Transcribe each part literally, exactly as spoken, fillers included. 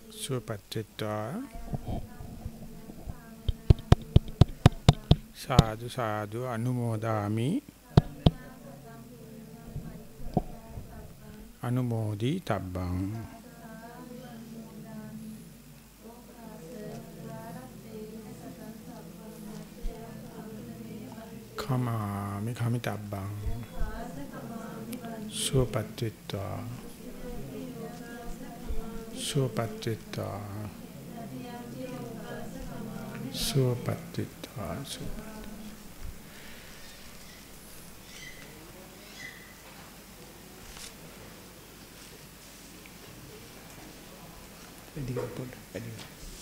Supattita Sadhu sadhu anumodami Anumodi tabbang Kamami kami tabbang Supattita Supattita Supattita Supattita Ediga pun ediga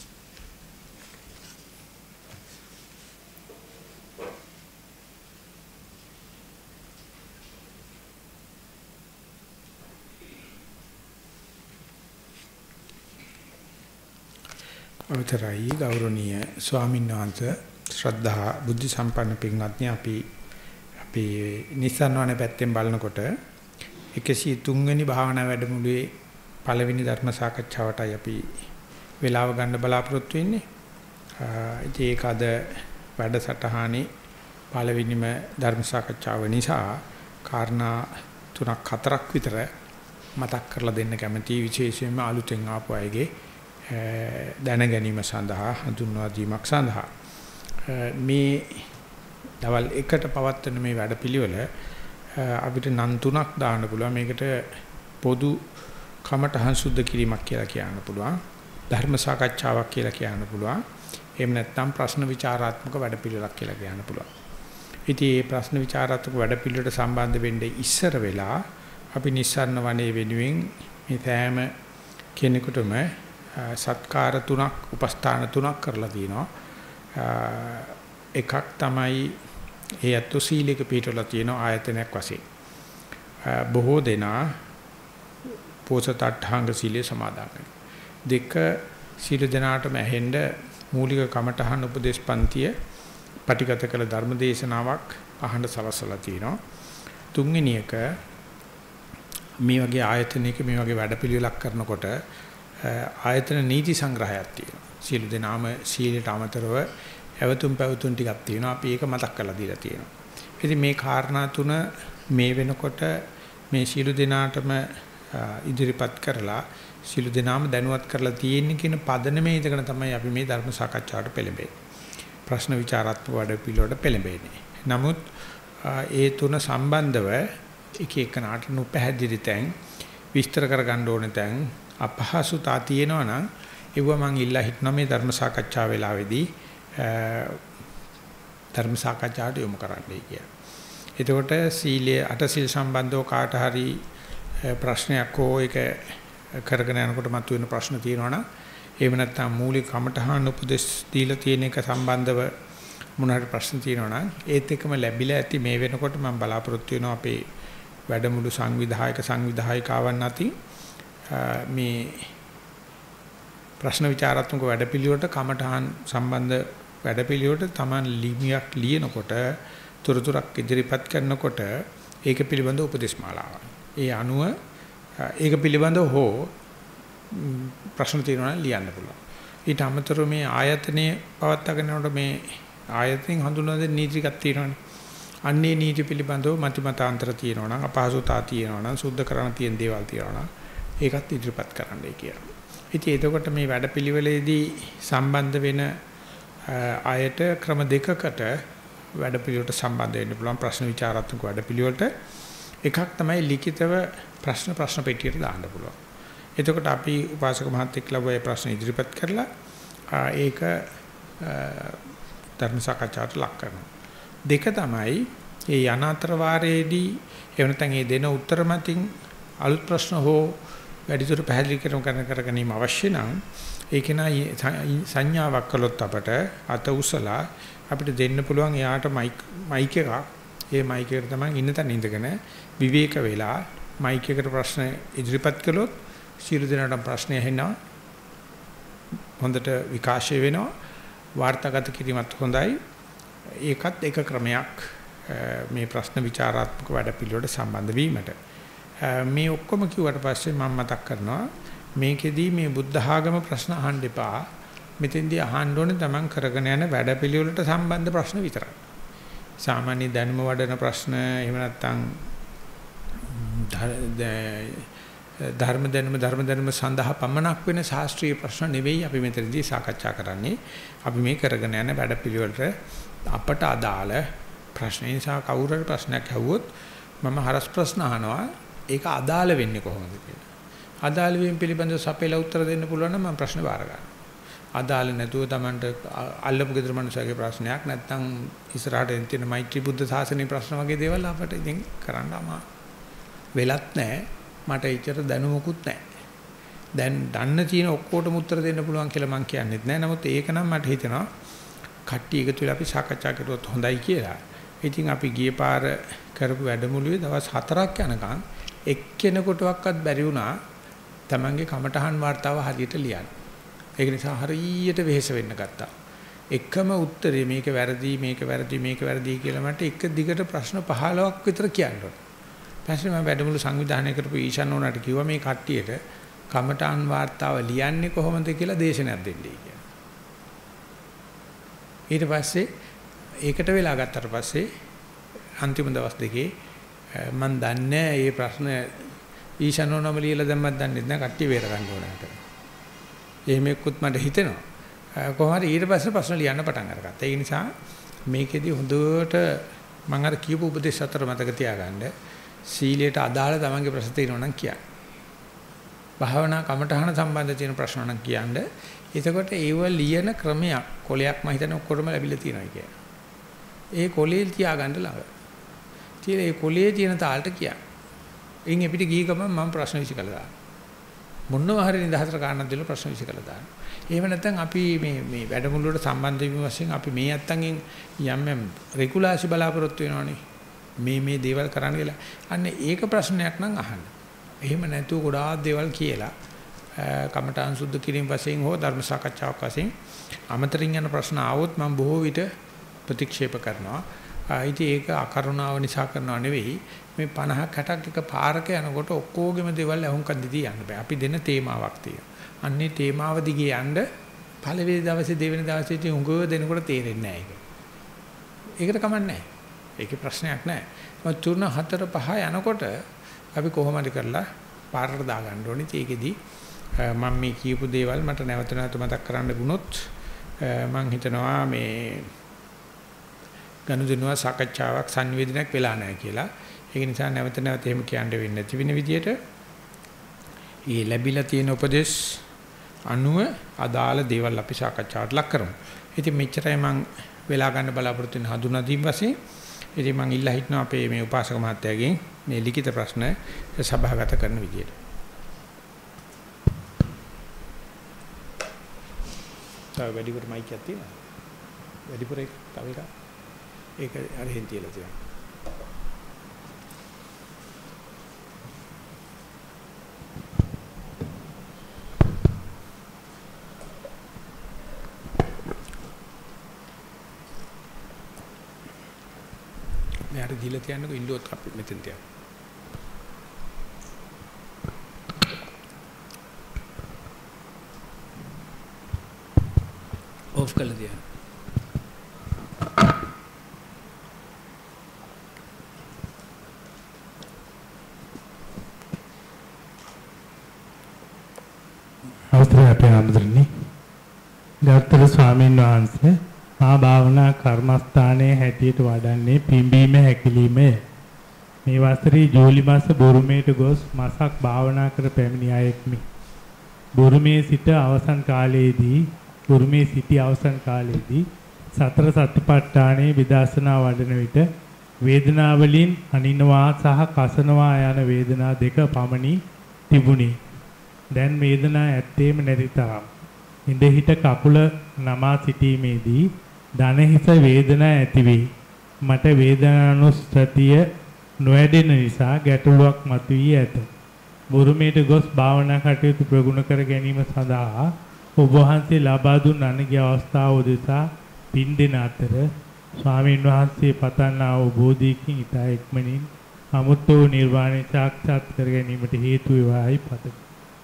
අවතරයි ගෞරවනීය ස්වාමීන් වහන්සේ ශ්‍රද්ධා බුද්ධ සම්පන්න පින්වත්නි අපි අපි නිස්සාරණ පැත්තෙන් බලනකොට එකසිය තුන් වෙනි භාවනා වැඩමුළුවේ පළවෙනි ධර්ම සාකච්ඡාවටයි අපි වෙලාව ගන්න බලාපොරොත්තු වෙන්නේ. ඉතින් ඒක අද වැඩසටහනේ පළවෙනිම ධර්ම සාකච්ඡාව නිසා කාරණා තුනක් හතරක් විතර මතක් කරලා දෙන්න කැමතියි විශේෂයෙන්ම අලුතෙන් ආපු අයගේ දැන ගැනීම සඳහා හඳුන්වා දීමක් සඳහා මේ දවල් එකට පවත්වන මේ වැඩපිළිවෙල අපිට නම් තුනක් දාන්න පුළුවන්. මේකට පොදු කමඨහං සුද්ධ කිරීමක් කියලා කියන්න පුළුවන්. ධර්ම සාකච්ඡාවක් කියලා කියන්න පුළුවන්. එහෙම නැත්නම් ප්‍රශ්න විචාරාත්මක වැඩපිළිවෙලක් කියලා කියන්න පුළුවන්. ඉතින් මේ ප්‍රශ්න විචාරාත්මක වැඩපිළිවෙලට සම්බන්ධ වෙන්නේ ඉස්සර වෙලා අපි නිස්සාරණ වනයේ වෙනුවෙන් මේ සෑම කෙනෙකුටම සත්කාර තුනක් උපස්ථාන තුනක් කරලා තිනවා. එකක් තමයි ඒ අතු සීලයක පිටවලා තියෙන ආයතනයක් වශයෙන්. බොහෝ දෙනා පෝසත අට්ඨාංග සීලය සමාදන් වෙනවා. දෙක සීල දනාටම ඇහෙන්න මූලික කමඨහන් උපදේශ පන්තිය පටිගත කළ ධර්ම දේශනාවක් අහන්න සලස්සලා තිනවා. තුන්වෙනි එක මේ වගේ ආයතනයක මේ වගේ වැඩපිළිවෙලක් කරනකොට ආයතන නීති සංග්‍රහයක් තියෙනවා. සීල දනාම සීලයට අමතරව ඇවතුම් පැවතුම් ටිකක් තියෙනවා. අපි ඒක මතක් කරලා දීලා තියෙනවා. ඉතින් මේ කාරණා තුන මේ වෙනකොට මේ සීල දනාටම ඉදිරිපත් කරලා සීල දනාම දැනුවත් කරලා තියෙන කියන පදනමේ ඉඳගෙන තමයි අපි මේ ධර්ම සාකච්ඡාවට පෙළඹෙන්නේ. ප්‍රශ්න විචාරාත්මක වැඩ පිළිවෙලට පෙළඹෙන්නේ. නමුත් ඒ තුන සම්බන්ධව එක එකනට නොපැහැදිලි තැන් විස්තර කරගන්න ඕනේ තැන් අපහසුතා තියෙනවා නම් ඒව මම ඉල්ලා හිටනවා මේ ධර්ම සාකච්ඡා වෙලාවේදී ධර්ම සාකච්ඡාට යොමු කරන්නයි කියන්නේ. එතකොට සීලයේ අට සීල් සම්බන්ධව කාට හරි ප්‍රශ්නයක් හෝ ඒක කරගෙන යනකොට මතුවෙන ප්‍රශ්න තියෙනවා නම් එහෙම නැත්නම් මූලික කමඨහන් උපදෙස් දීලා තියෙන එක සම්බන්ධව මොනවාරි ප්‍රශ්න තියෙනවා නම් ඒත් එක්කම ලැබිලා ඇති මේ වෙනකොට මම බලාපොරොත්තු වෙනවා අපේ වැඩමුළු සංවිධායක සංවිධායිකාවන් අතින් මේ ප්‍රශ්න විචාරාත්මක වැඩපිළිවෙලට කමඨහන් සම්බන්ධ වැඩපිළිවෙලට Taman ලිමියක් ලියනකොට තොරතුරක් ඉදිරිපත් කරනකොට ඒක පිළිබඳ උපදේශ මාලාවක්. ඒ අනුව ඒක පිළිබඳව හෝ ප්‍රශ්න තියෙනවා නම් ලියන්න පුළුවන්. ඊට අමතරව මේ ආයතනයේ පවත්වාගෙන යනකොට මේ ආයතනෙන් හඳුන්වන දේ නීතියක් තියෙනවානේ. අන්නේ නීති පිළිබඳව මතිමතාන්තර තියෙනවා නම් අපහසුතා තියෙනවා නම් සුද්ධ කරන්න තියෙන දේවල් තියෙනවා නම් ඒකත් ඉදිරිපත් කරන්නයි කියලා. ඉතින් එතකොට මේ වැඩපිළිවෙලේදී සම්බන්ධ වෙන ආයත ක්‍රම දෙකකට වැඩපිළිවෙලට සම්බන්ධ වෙන්න පුළුවන් ප්‍රශ්න විචාරාත්මක වැඩපිළිවෙලට. එකක් තමයි ලිඛිතව ප්‍රශ්න ප්‍රශ්න පෙට්ටියට දාන්න පුළුවන්. එතකොට අපි උපාසක මහත්තයෙක් ලැබුවේ ප්‍රශ්න ඉදිරිපත් කරලා ඒක ධර්ම සාකච්ඡාවට ලක් කරනවා. දෙක තමයි මේ යනාතර වාරයේදී එහෙම නැත්නම් මේ දෙන උත්තර මතින් අලුත් ප්‍රශ්න හෝ වැඩිදුර පැහැදිලි කරන කර ගැනීම අවශ්‍ය නම් ඒක නා සංඥාවක් කළොත් අපට අත උසලා අපිට දෙන්න පුළුවන් එයාට මයික් මයික් එකක්. ඒ මයික් එකට තමයි ඉන්න තැන ඉඳගෙන විවේක වෙලා මයික් එකට ප්‍රශ්න ඉදිරිපත් කළොත් සියලු දෙනාටම ප්‍රශ්න ඇහෙනවා. හොඳට විකාශය වෙනවා. වාර්තාගත කිරීමත් හොඳයි. ඒකත් එක ක්‍රමයක් මේ ප්‍රශ්න විචාරාත්මක වැඩ පිළිවෙලට සම්බන්ධ වීමට. මේ ඔක්කොම කිව්වට පස්සේ මම මතක් කරනවා මේකෙදී මේ බුද්ධ ආගම ප්‍රශ්න අහන්න එපා. මෙතෙන්දී අහන්න ඕනේ තමන් කරගෙන යන වැඩපිළිවෙලට සම්බන්ධ ප්‍රශ්න විතරයි. සාමාන්‍ය දැනුම වඩන ප්‍රශ්න එහෙම නැත්නම් ධර්ම දැනුම ධර්ම දැනුම සඳහා පමණක් වෙන ශාස්ත්‍රීය ප්‍රශ්න නෙවෙයි අපි මෙතනදී සාකච්ඡා කරන්නේ. අපි මේ කරගෙන යන වැඩපිළිවෙලට අපට අදාළ ප්‍රශ්න නිසා කවුරු හරි ප්‍රශ්නයක් අහුවොත් මම හරස් ප්‍රශ්න අහනවා. ඒක අදාළ වෙන්නේ කොහොමද කියලා. අදාළ වීම පිළිබඳව සපේලා උත්තර දෙන්න පුළුවන් නම් මම ප්‍රශ්න බාර ගන්නවා. අදාළ නැතුව Tamanට අල්ලපු ගෙදර මනුස්සයගේ ප්‍රශ්නයක් නැත්නම් ඉස්සරහට එන තියෙන මෛත්‍රී බුද්ධ ශාසනයේ ප්‍රශ්න වගේ දේවල් අපට ඉතින් කරන්න අමාරු. වෙලත් නැහැ. මට එච්චර දැනුමකුත් නැහැ. දැන් දන්න තියෙන ඔක්කොටම උත්තර දෙන්න පුළුවන් කියලා මම කියන්නේත් නැහැ. නමුත් ඒක නම් මට හිතෙනවා කට්ටිය එකතු වෙලා අපි සාකච්ඡා කරුවොත් හොඳයි කියලා. ඉතින් අපි ගිය පාර කරපු වැඩමුළුවේ දවස් හතරක් යනකම් එක්කෙනෙකුටවත් බැරි වුණා Tamanගේ කමටහන් වார்த்தාව හරියට ලියන්න. ඒක නිසා හරියට වෙහෙස වෙන්න ගත්තා. එකම උත්තරේ මේක වැරදි මේක වැරදි මේක වැරදි කියලා මට එක දිගට ප්‍රශ්න පහළොවක් විතර කියන්න ඕන. ඊපස්සේ මම වැඩමුළු සංවිධානය කරපු ඊශාන් ඕනට කිව්වා මේ කට්ටියට කමඨාන් වාර්තාව ලියන්නේ කොහොමද කියලා දේශනයක් දෙන්නයි කියලා. ඊට පස්සේ ඒකට වෙලා ගත්තට පස්සේ අන්තිම දවස් දෙකේ මම දන්නේ මේ ප්‍රශ්න ඊශාන් ඕනම ලියලා දැම්මත් දන්නේ නැහැ කට්ටිය වේර ගන්න ඕනකට. එහෙම එක්කුත් මට හිතෙනවා. කොහොම හරි ඊට පස්සේ ප්‍රශ්න ලියන්න පටන් අරගත්තා. ඒ නිසා මේකෙදි හොඳට මම අර කියපු උපදේශ අතර මතක තියාගන්න. සීලයට අදාළ තමන්ගේ ප්‍රශ්න තියෙනවා නම් කියන්න. භාවනා කමඨහන සම්බන්ධ තියෙන ප්‍රශ්න නම් කියන්න. එතකොට ඒව ලියන ක්‍රමයක් කොලයක් මම හිතන්නේ ඔක්කොටම ලැබිලා තියෙනවා කියලා. ඒ කොලේ තියාගන්න ළඟ. ඉතින් ඒ කොලේ තියෙන තාලට කියන්න. එයින් අපිට ගිය ගමන් මම ප්‍රශ්න විසකලා දානවා. මොනවා හරි නිදහසට කාරණා දෙල ප්‍රශ්න විසකලා දානවා. එහෙම නැත්නම් අපි මේ මේ වැඩමුළුවට සම්බන්ධ වීම වශයෙන් අපි මේ අත්තන්ගෙන් යම් යම් රෙගුලාසි බලාපොරොත්තු වෙනවනේ. මේ මේ දේවල් කරන්න කියලා. අන්න ඒක ප්‍රශ්නයක් නම් අහන්න. එහෙම නැතුව ගොඩාක් දේවල් කියලා කමඨාන් සුද්ධ කිරීම වශයෙන් හෝ ධර්ම සාකච්ඡාවක් වශයෙන් අමතරින් යන ප්‍රශ්න ආවොත් මම බොහෝ විට ප්‍රතික්ෂේප කරනවා. ඉතින් ඒක අකරුණාව නිසා කරනව නෙවෙයි. මේ පනහක් හැටක් එක පාරක යනකොට ඔක්කොගෙම දේවල් අහුම්කන් දිදී යන්න බෑ. අපි දෙන තේමාවක් තියෙනවා. අන්නේ තේමාව දිගේ යන්න පළවෙනි දවසේ දෙවෙනි දවසේ ඉතින් උඟව දෙනකොට තේරෙන්නේ නැහැ ඒක. ඒකට කමන්නේ නැහැ. ඒකේ ප්‍රශ්නයක් නැහැ. මම තුන හතර පහ යනකොට අපි කොහොම හරි කරලා පාරට දා ගන්න ඕනේ. ඒකෙදි මම මේ කියපු දේවල් මට නැවත නැවත මතක් කරන්න ගුණොත් මම හිතනවා මේ ගනුදෙනුව සාකච්ඡාවක් සංවේදනයක් වෙලා නැහැ කියලා. ඒක නිසා නැවත නැවත එහෙම කියන්න වෙන්නේ නැති වෙන විදියට මේ ලැබිලා තියෙන උපදේශ අනුව අදාළ දේවල් අපි සාකච්ඡාවට ලක් කරමු. ඉතින් මෙච්චරයි මම වෙලා ගන්න බලාපොරොත්තු වෙන හඳුනා දීම වශයෙන්. ඉතින් මම ඉල්ලා හිටනවා අපේ මේ උපාසක මහත්තයාගෙන් මේ ලිඛිත ප්‍රශ්න සභාගත කරන විදියට. තව වැඩිපුර මයික් එකක් තියෙනවා. වැඩිපුර එක තව එකක්. ඒක අරහෙන් තියලා තියෙනවා. මෙයාට දීලා තියන්නකො ඉල්ලුවොත් අපි මෙතෙන් තියන්න. ඔෆ් කළා තියන්න. අවසරයි අපේ ආමඳුරනි. ගෞතම ස්වාමීන් වහන්සේ මා භාවනා කර්මස්ථානයේ හැටියට වඩන්නේ පිම්බීම හැකිලීමය. මේ වසරේ ජූලි මාස බුරුමේට ගොස් මාසක් භාවනා කර පැමිණි අයෙක්මි. බුරුමේ සිට අවසන් කාලයේදී බුරුමේ සිටි අවසන් කාලයේදී සතර සතිපට්ඨානයේ විදර්ශනා වඩන විට වේදනාවලින් අනිනවා සහ කසනවා යන වේදනා දෙක පමණි තිබුණි. දැන් වේදනා ඇත්තේම නැති තරම්. ඉඳ හිට කකුල නමා සිටීමේදී දනහිස වේදනා ඇතිවේ. මට වේදනානුස්සතිය නොවැඩෙන නිසා ගැටලුවක් මතුවී ඇත. බුරුමේට ගොස් භාවනා කටයුතු ප්‍රගුණ කර ගැනීම සඳහා ඔබ වහන්සේ ලබා දුන් අනගිය අවස්ථාව උදෙසා පින් දෙන අතර ස්වාමීන් වහන්සේ පතන්නා වූ බෝධියකින් ඉතා ඉක්මනින් අමුතු නිර්වාණය සාක්ෂාත් කර ගැනීමට හේතු වේවායි පතමි.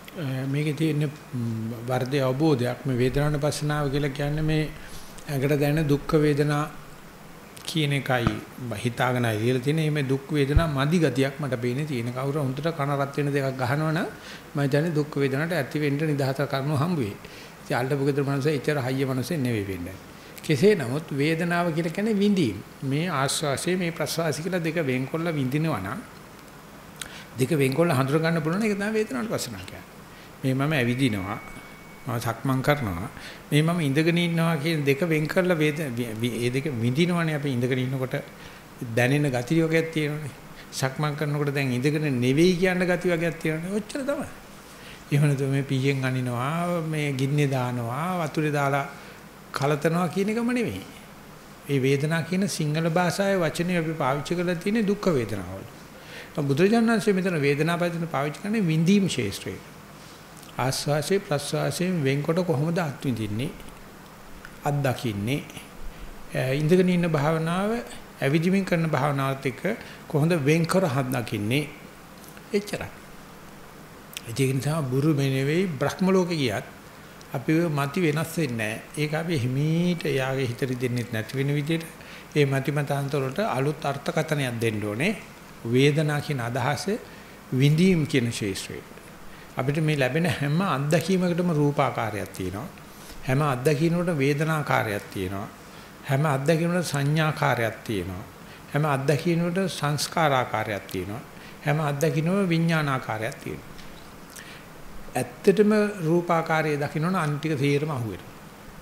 මේකේ තියෙන වර්ධය අවබෝධයක් මේ වේදනානුපස්සනාව කියලා කියන්නේ මේ ඇඟට දැනෙන දුක් වේදනා කියන එකයි හිතාගෙන ඉඳලා තියෙන මේ දුක් වේදනා මදි ගතියක් මට පේන්නේ තියෙන කවුරු හොඳට කන රත් වෙන දෙකක් ගහනවනම් මම හිතන්නේ දුක් වේදනාවට ඇති වෙන්න නිදහස කරනව හම්බ වෙයි. ඉතින් අල්ලපු ගෙදර මනුස්සය එච්චර හයිය මනුස්සය නෙවෙයි වෙන්නේ. කෙසේ නමුත් වේදනාව කියලා කියන්නේ විඳීම. මේ ආස්වාසිය මේ ප්‍රසවාසය කියලා දෙක වෙන්කොල්ල විඳිනවා නම් දෙක වෙන්කොල්ල හඳුර ගන්න පුළුවන් එක තමයි වේදනානුපස්සනාව කියන්නේ. මේ මම ඇවිදිනවා මම සක්මන් කරනවා මේ මම ඉඳගෙන ඉන්නවා කියන දෙක වෙන් කරලා වේද ඒ දෙක විඳිනවනේ අපි ඉඳගෙන ඉන්නකොට දැනෙන ගති වර්ගයක් තියෙනවනේ සක්මන් කරනකොට දැන් ඉඳගෙන නෙවෙයි කියන ගති වර්ගයක් තියෙනවනේ ඔච්චර තමයි එහෙම නැත්නම් මේ පීයෙන් අනිනවා මේ ගින්නේ දානවා වතුරේ දාලා කලතනවා කියන එකම නෙවෙයි මේ වේදනාව කියන සිංහල භාෂාවේ වචනේ අපි පාවිච්චි කරලා තියෙන්නේ දුක් වේදනාවල බුදුරජාණන් වහන්සේ මෙතන වේදනාව පදින පාවිච්චි කරන්නේ විඳීම් ශේෂ්ත්‍රයේ ආස්වාසේ ප්‍රස්වාසයෙන් වෙන්කොට කොහොමද අත්විඳින්නේ අත්දකින්නේ ඉඳගෙන ඉන්න භාවනාව ඇවිදිමින් කරන භාවනාවත් එක්ක කොහොමද වෙන්කර අත්දකින්නේ එච්චරයි ඒ නිසා බුරු මෙනෙවෙයි බ්‍රහ්ම ලෝකේ ගියත් අපි මති වෙනස් වෙන්නේ නැහැ ඒක අපි හිමීට යාගේ හිතට දෙන්නෙත් නැති වෙන විදිහට ඒ මති මතාන්තර වලට අලුත් අර්ථකථනයක් දෙන්න ඕනේ වේදනා කියන අදහස විඳීම් කියන ශේෂ්ත්‍රය අපිට මේ ලැබෙන හැම අත්දැකීමකටම රූපාකාරයක් තියෙනවා හැම අත්දැකීමකටම වේදනාකාරයක් තියෙනවා හැම අත්දැකීමකටම සංඥාකාරයක් තියෙනවා හැම අත්දැකීමකටම සංස්කාරාකාරයක් තියෙනවා හැම අත්දැකීමකටම විඥානාකාරයක් තියෙනවා ඇත්තටම රූපාකාරය දකින්නොන අන්තික තේරම අහුවෙනවා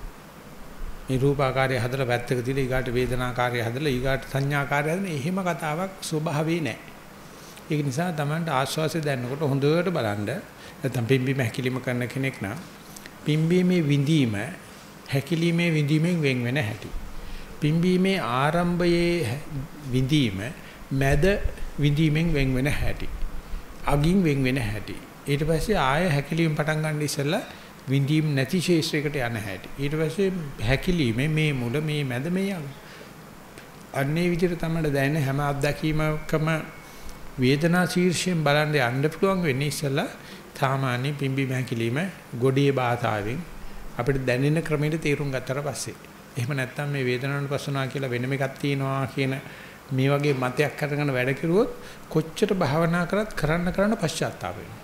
මේ රූපාකාරය හදලා පැත්තක තියලා ඊගාට වේදනාකාරය හදලා ඊගාට සංඥාකාරය හදලා එහෙම කතාවක් ස්වභාවේ නැහැ ඒක නිසා Tamanට ආස්වාසය දැනනකොට හොඳට බලන්න නැත්නම් පිම්බීම හැකිලිම කරන කෙනෙක් නම් පිම්බීමේ විඳීම හැකිලිමේ විඳීමෙන් වෙන් වෙන හැටි. පිම්බීමේ ආරම්භයේ විඳීම මැද විඳීමෙන් වෙන් වෙන හැටි. අගින් වෙන් වෙන හැටි. ඊට පස්සේ ආය හැකිලිම පටන් ගන්න ඉස්සෙල්ලා විඳීම් නැති ශේෂ්ත්‍රයකට යන හැටි. ඊට පස්සේ හැකිලිමේ මේ මුල මේ මැද මේ අග. අන්නේ විදිහට තමයි දැනෙන හැම අත්දැකීමකම වේදනා ශීර්ෂයෙන් බලන්න යන්න පුළුවන් වෙන්නේ ඉස්සලා සාමාන්‍ය පිම්බීම හැකිලිම ගොඩේ භාෂාවෙන් අපිට දැනෙන ක්‍රමයට තේරුම් ගත්තට පස්සේ එහෙම නැත්නම් මේ වේදනානුපස්සනා කියලා වෙනම එකක් තියෙනවා කියන මේ වගේ මතයක් කරගෙන වැඩ කෙරුවොත් කොච්චර භාවනා කරත් කරන්න කරන්න පශ්චාත්තාප වෙනවා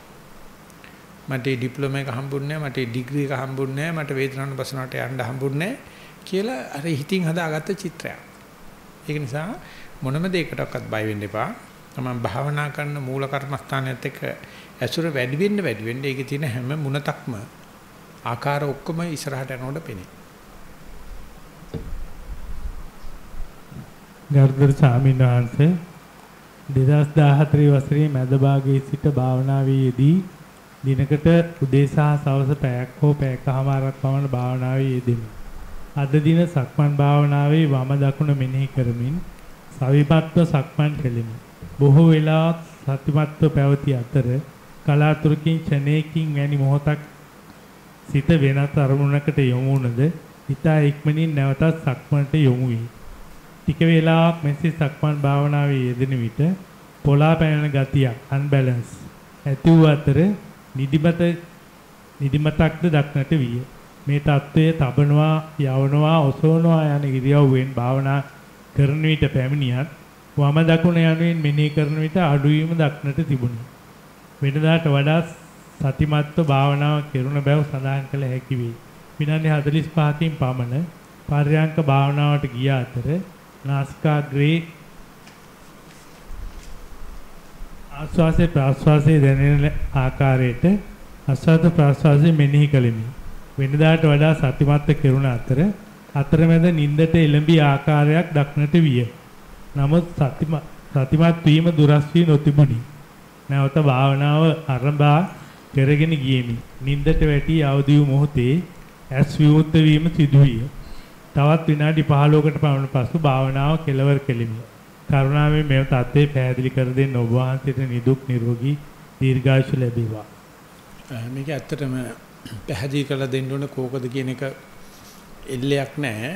මට ඩිප්ලෝමා එක හම්බුන්නේ නැහැ මට ඩිග්‍රී එක හම්බුන්නේ නැහැ මට වේදනානුපස්සනාවට යන්න හම්බුන්නේ නැහැ කියලා අර හිතින් හදාගත්ත චිත්‍රයක් ඒක නිසා මොනම දෙයකටවත් බය වෙන්න එපා තමන් භාවනා කරන මූල කර්මස්ථානයත් එක්ක ඇසුර වැඩි වෙන්න වැඩි වෙන්න ඒකේ තියෙන හැම මුණතක්ම ආකාර ඔක්කොම ඉස්සරහට යනකොට පෙනේ. ගරුතර ස්වාමීන් වහන්සේ දෙදාස් දාහතර වසරේ මැද භාගයේ සිට භාවනාවේදී දිනකට උදේ සහ සවස පැයක් හෝ පැයකමාරක් පමණ භාවනාවේ යෙදෙමි. අද දින සක්මන් භාවනාවේ වම දකුණ මෙනෙහි කරමින් සවිපත්ව සක්මන් කෙලිමි. බොහෝ වෙලාවක් සතිමත්ව පැවති අතර කලාතුරකින් ක්ෂණයකින් වැනි මොහොතක් සිත වෙනත් අරමුණකට යොමු වුණද හිතා ඉක්මනින් නැවතත් සක්මන්ට යොමු වී ටික වේලාවක් මෙසේ සක්මන් භාවනාවේ යෙදෙන විට පොළා පැනන ගතියක් අන්බැලන්ස් ඇති වූ අතර නිදිමත නිදිමතක්ද දක්නට විය. මේ தત્ත්වය තබනවා යවනවා ඔසවනවා යන ඉරියව්වෙන් භාවනා කරන විට පැමිණියත් වම දකුණ යනුවෙන් මෙනෙහි කරන විට අඩුවීම දක්නට තිබුණා. වෙනදාට වඩා සතිමත්ව භාවනාව කෙරුණ බව සඳහන් කළ හැකි වේ. විනාඩි හතළිස් පහකින් පමණ පර්යංක භාවනාවට ගිය අතර නාසිකාග්‍රේ ආස්වාසේ ප්‍රාස්වාසේ දැනෙන ආකාරයට ආස්වාද ප්‍රාස්වාසේ මෙනෙහි කළෙමි. වෙනදාට වඩා සතිමත්ව කෙරුණ අතර අතරමැද නින්දට එළඹි ආකාරයක් දක්නට විය. නමුත් සතිමත් සතිමත් වීම දුරස් වී නොතිබුණි. නැවත භාවනාව ආරම්භා කරගෙන ගියෙමි. නින්දට වැටි අවදි වූ මොහොතේ ඇස් විවෘත වීම සිදු විය. තවත් විනාඩි පහළොවකට පමණ පසු භාවනාව කෙලවර කෙලිමි. කරුණාවෙන් මේ තත්ත්වය පැහැදිලි කර දෙන්න ඔබ වහන්සේට නිදුක් නිරෝගී දීර්ඝායුෂ ලැබේවා. මේක ඇත්තටම පැහැදිලි කරලා දෙන්න ඕන කෝකද කියන එක එල්ලයක් නැහැ.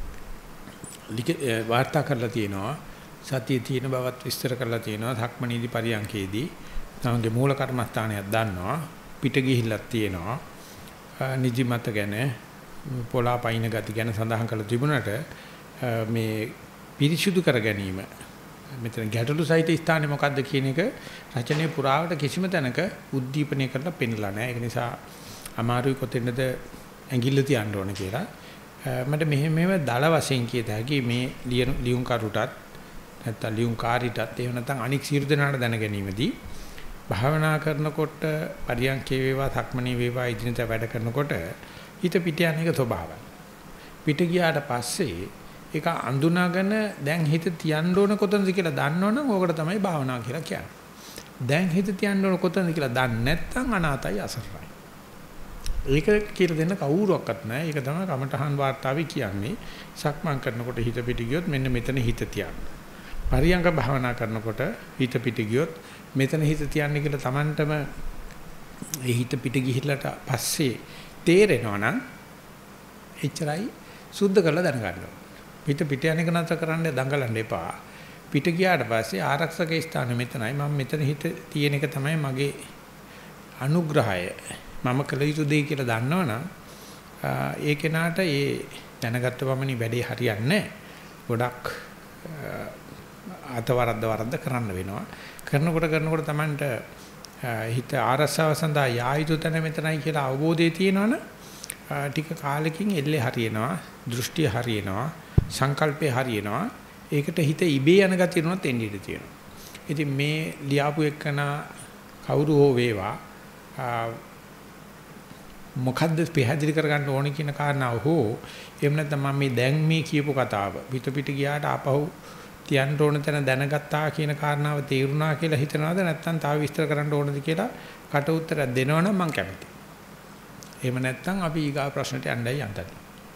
වාර්තා කරලා තියෙනවා. සතිය තියෙන බවත් විස්තර කරලා තියෙනවා. ධක්මනීදි පරියංකේදී තමගේ මූල කර්මස්ථානයක් දන්නවා. පිට ගිහිල්ලා තියෙනවා. නිදිමත ගැන පොලා පයින් ගති ගැන සඳහන් කරලා තිබුණාට මේ පිරිසුදු කර ගැනීම මෙතන ගැටලු සහිත ස්ථානේ මොකද්ද කියන එක රචනයේ පුරාවට කිසිම තැනක උද්දීපනය කරලා පෙන්නලා නැහැ. ඒක නිසා අමාරුයි කොතැනද ඇඟිල්ල තියන්න ඕන කියලා. මට මෙහෙම මෙහෙම දල වශයෙන් කියත හැකි මේ ලියුම් කරුටත් නැත්නම් ලියුම් කාරීටත් එහෙම නැත්නම් අනික් සියලු දෙනාට දැන ගැනීමදී භාවනා කරනකොට පරියන්කේ වේවා සක්මණේ වේවා ඉදිනත වැඩ කරනකොට හිත පිට යන එක ස්වභාවයි. පිට ගියාට පස්සේ ඒක අඳුනාගෙන දැන් හිත තියන්න ඕන කොතනද කියලා දන්නවනම් ඕකට තමයි භාවනාව කියලා කියන්නේ. දැන් හිත තියන්න ඕන කොතනද කියලා දන්නේ නැත්නම් අනාතයි අසරණයි. ඒක කියලා දෙන්න කවුරුවක්වත් නැහැ. ඒක තමයි කමඨහන් වාර්තාවේ කියන්නේ. සක්මන් කරනකොට හිත පිට ගියොත් මෙන්න මෙතන හිත තියන්න. පරියංග භාවනා කරනකොට හිත පිට ගියොත් මෙතන හිත තියන්න කියලා Tamanටම ඒ හිත පිට ගිහිල්ලාට පස්සේ තේරෙනවා නම් එච්චරයි සුද්ධ කරලා දැනගන්න. පිට පිට යන එක නතර කරන්න දඟලන්න එපා. පිට ගියාට පස්සේ ආරක්ෂක ස්ථානෙ මෙතනයි. මම මෙතන හිත තියෙන එක තමයි මගේ අනුග්‍රහය. මම කළ යුතු දෙය කියලා දන්නවනම් ඒ කෙනාට ඒ දැනගත්ත පමණි වැඩේ හරියන්නේ නැහැ. ගොඩක් අතවරද්ද වරද්ද කරන්න වෙනවා. කරනකොට කරනකොට Tamanට හිත ආරස්සාව සඳහා යා යුතු තැන මෙතනයි කියලා අවබෝධය තියෙනවනේ ටික කාලෙකින් එල්ලේ හරියනවා, දෘෂ්ටිය හරියනවා, සංකල්පේ හරියනවා. ඒකට හිත ඉබේ යන ගතිය උනොත් එන්නේ ඉඳී තියෙනවා. ඉතින් මේ ලියාපු එක්කන කවුරු හෝ වේවා මොකද්ද පැහැදිලි කරගන්න ඕනේ කියන කාරණාව හෝ එහෙම නැත්නම් මම මේ දැන් මේ කියපු කතාව පිට පිට ගියාට ආපහු තියන්න ඕන තැන දැනගත්තා කියන කාරණාව තේරුණා කියලා හිතනවාද නැත්නම් තව විස්තර කරන්න ඕනද කියලා කට උත්තරයක් දෙනවනම් මම කැමතියි. එහෙම නැත්නම් අපි ඊගා ප්‍රශ්නට යන්නයි යන්තම්.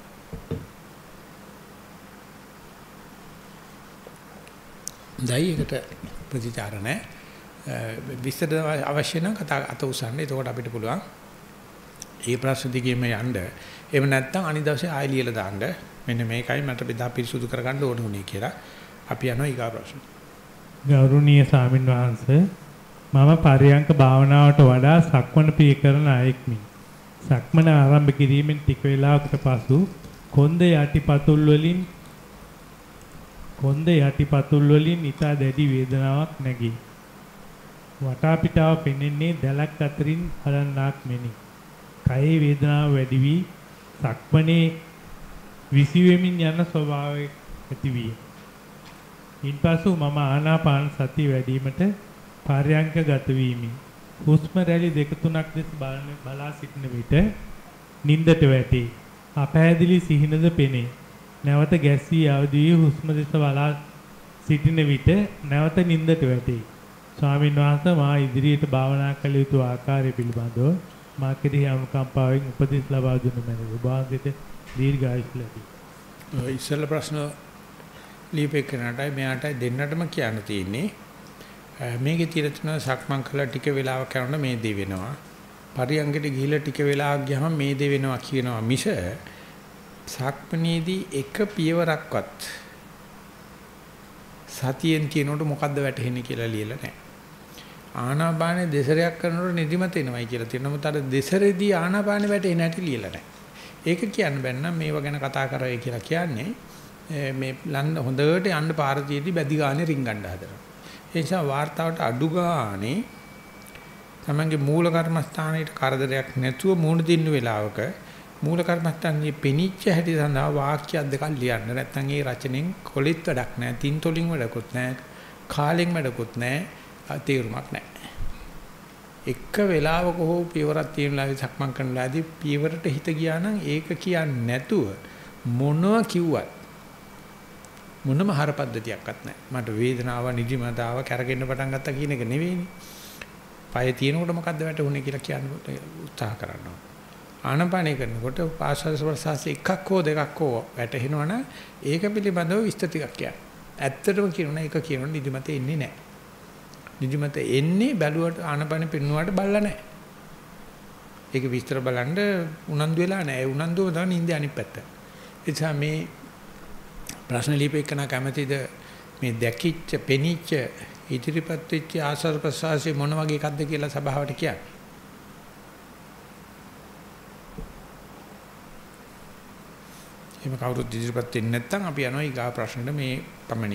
දැන් ඒකට ප්‍රතිචාර නැහැ. විස්තර අවශ්‍ය නම් කතා අත උසන්න. එතකොට අපිට පුළුවන් ඒ ප්‍රශ්න දිගේම යන්න. එහෙම නැත්නම් අනිත් දවසේ ආයෙ ලියලා දාන්න. මෙන්න මේකයි මට බෙදා පිරිසුදු කරගන්න ඕන උනේ කියලා. අපි යනවා ඊගා ප්‍රශ්න. ගෞරවනීය ස්වාමින් වහන්සේ මම පරියංක භාවනාවට වඩා සක්මන ප්‍රිය කරන අයෙක්මි. සක්මන ආරම්භ කිරීමෙන් ටික වේලාවකට පසු කොන්ද යටිපතුල් වලින් කොන්ද යටිපතුල් වලින් ඉතා දැඩි වේදනාවක් නැගී. වටා පිටාව පෙනෙන්නේ දැලක් අතරින් හලන්නක් මෙනි. කයේ වේදනාව වැඩි වී සක්මනේ විසිවෙමින් යන ස්වභාවයක් ඇති විය. ඉන්පසු මම ආනාපාන සතිය වැඩිවීමට පර්යංක ගත වීමි. හුස්ම රැලි දෙක තුනක් දෙස බලා සිටින විට නින්දට වැටේ. අපහැදිලි සිහිනද පෙනේ. නැවත ගැස්සී අවදි වී හුස්ම දෙස බලා සිටින විට නැවත නින්දට වැටේ. ස්වාමීන් වහන්සේ මා ඉදිරියට භාවනා කළ යුතු ආකාරය පිළිබඳව මා කෙරෙහි අනුකම්පාවෙන් උපදෙස් ලබා දුන්න මැනවි. ඔබ වහන්සේට දීර්ඝායුෂ ලැබේ. ඉස්සෙල්ලා ප්‍රශ්න ලියපෙකනටයි මෙයාටයි දෙන්නටම කියන්න තියෙන්නේ මේකේ තියෙන තුන සක්මන් කළා ටික වෙලාවක් යනකොට මේ දේ වෙනවා. පරියංගට ගිහිල්ලා ටික වෙලාවක් ගියාම මේ දේ වෙනවා කියනවා මිස සක්මනේදී එක පියවරක්වත් සතියෙන් කියනකොට මොකද්ද වැටහෙන්නේ කියලා ලියලා නැහැ. ආනාපානේ දෙසරයක් කරනකොට නිදිමත එනවයි කියලා තියෙනවා. මොකද අර දෙසරේදී ආනාපානේ වැටෙන්නේ නැටි ලියලා නැහැ. ඒක කියන්න බැන්නම් මේව ගැන කතා කරයි කියලා කියන්නේ මේ ලන්න හොඳට යන්න පාර තියේදී බැදි ගානේ රින්ගන්න හදනවා. ඒ නිසා වார்த்தාවට අඩු ගානේ තමන්ගේ මූල කර්මස්ථානයේ කරදරයක් නැතුව මූණ දින්න වෙලාවක මූල කර්මස්ථානයේ පෙනිච්ච හැටි සඳහා වාක්‍යයක් දෙකක් ලියන්න. නැත්නම් ඒ රචනෙන් කොලිට වැඩක් නැහැ, තින්තොලින් වැඩකුත් නැහැ, කාලෙන් වැඩකුත් නැහැ, තේරුමක් නැහැ. එක වෙලාවක හෝ පියවරක් තියෙනලාදී සක්මන් කරනලාදී පියවරට හිත ගියා නම් ඒක කියන්නේ නැතුව මොනවා කිව්වත් මොනම හර පද්ධතියක්වත් නැහැ. මට වේදනාව, නිදිමතාව, කැරගෙන්න පටන් ගත්තා කියන එක නෙවෙයිනේ. පය තියෙනකොට මොකද්ද වැටුනේ කියලා කියන්න උත්සාහ කරනවා. ආනපානය කරනකොට ආශ්වාස ප්‍රශ්වාස එකක් හෝ දෙකක් හෝ වැටෙනවනම් ඒක පිළිබඳව විස්තර ටිකක් කියන්න. ඇත්තටම කියනවා ඒක කියනොත් නිදිමත එන්නේ නැහැ. නිදිමත එන්නේ බැලුවට ආනපාන පින්නුවාට බලලා නැහැ. ඒක විස්තර බලන්න උනන්දු වෙලා නැහැ. ඒ උනන්දුව තමයි නිින්ද අනිත් පැත්ත. ඒ නිසා මේ ප්‍රශ්න ලියපෙකන කැමැතිද මේ දැකිච්ච පෙනිච්ච ඉදිරිපත් වෙච්ච ආශ්වාස ප්‍රශ්වාසයේ මොන වගේ එකක්ද කියලා සභාවට කියන්න. එහෙම කවුරුත් ඉදිරිපත් වෙන්නේ නැත්නම් අපි යනවා ඊගා ප්‍රශ්නෙට මේ පමණි.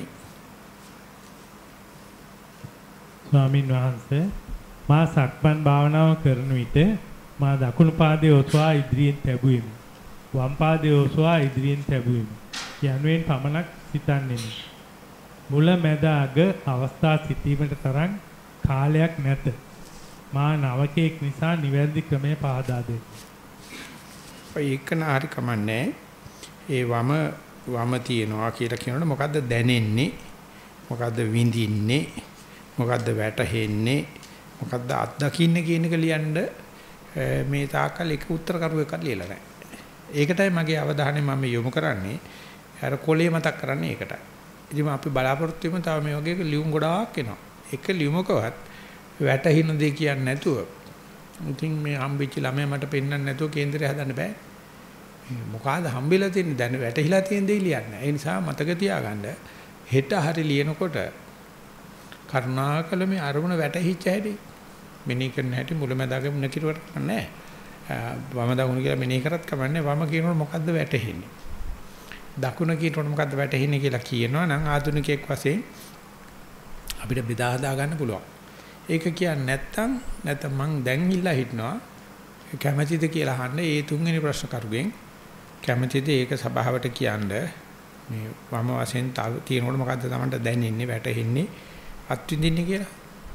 ස්වාමින් වහන්සේ මා සක්මන් භාවනාව කරන විට මා දකුණු පාදයේ ඔසවා ඉදිරියෙන් තැබුවෙමි. වම් පාදයේ ඔසවා ඉදිරියෙන් තැබුවෙමි. යනුවෙන් පමණක් සිතන්නේමි. මුල මැද අග අවස්ථා සිටීමට තරම් කාලයක් නැත. මා නවකෙක් නිසා නිවැරදි ක්‍රමය පහදා දෙන්න. ඒකන හරි කමන්නේ. ඒ වම වම තියනවා කියලා කියනකොට මොකද්ද දැනෙන්නේ? මොකද්ද විඳින්නේ? මොකද්ද වැටහෙන්නේ? මොකද්ද අත්දකින්නේ කියන එක ලියන්න මේ තාකල් එක උත්තර කරුව එකක් ලියලා නැහැ. ඒකටයි මගේ අවධානය මම යොමු කරන්නේ. අර කොලේ මතක් කරන්නේ ඒකටයි. ඉතින් අපි බලාපොරොත්තු වෙමු තව මේ වගේ ලියුම් ගොඩාක් එනවා. එක ලියුමකවත් වැටහින දෙය කියන්නේ නැතුව ඉතින් මේ හම්බෙච්ච ළමයා මට පෙන්වන්න නැතුව කේන්දරය හදන්න බෑ. මොකಾದ හම්බෙලා තියෙන්නේ දැන් වැටහිලා තියෙන දෙය ලියන්නේ. ඒ නිසා මතක තියාගන්න හෙට හරි ලියනකොට කරුණාකර මේ අරමුණ වැටහිච්ච හැටි මෙනෙහි කරන හැටි මුලමදාගෙ නැකිරුවට නැහැ. වම දකුණ කියලා මෙනෙහි කරත් කමන්නේ වම කියනකොට මොකද්ද වැටහෙන්නේ? දකුණ කියනකොට මොකද්ද වැටහෙන්නේ කියලා කියනවා නම් ආධුනිකයෙක් වශයෙන් අපිට බෙදා හදා ගන්න පුළුවන්. ඒක කියන්නේ නැත්තම් නැත්තම් මං දැන් ඉල්ලා හිටනවා කැමැතිද කියලා අහන්න ඒ තුන්වෙනි ප්‍රශ්න කරුගෙන් කැමැතිද ඒක සභාවට කියන්න මේ වම වශයෙන් තියෙනකොට මොකද්ද Tamanට දැනෙන්නේ වැටහෙන්නේ අත්විඳින්නේ කියලා.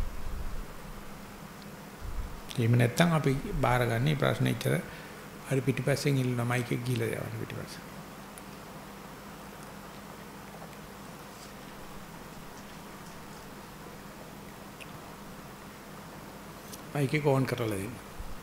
එහෙම නැත්තම් අපි බාරගන්නේ ප්‍රශ්නේ ඉතර හරි පිටිපස්සෙන් ඉල්ලන මයික් එක ගිහලා යවන්න පිටිපස්සේ. මයික් එක ඕන් කරලා දෙන්න.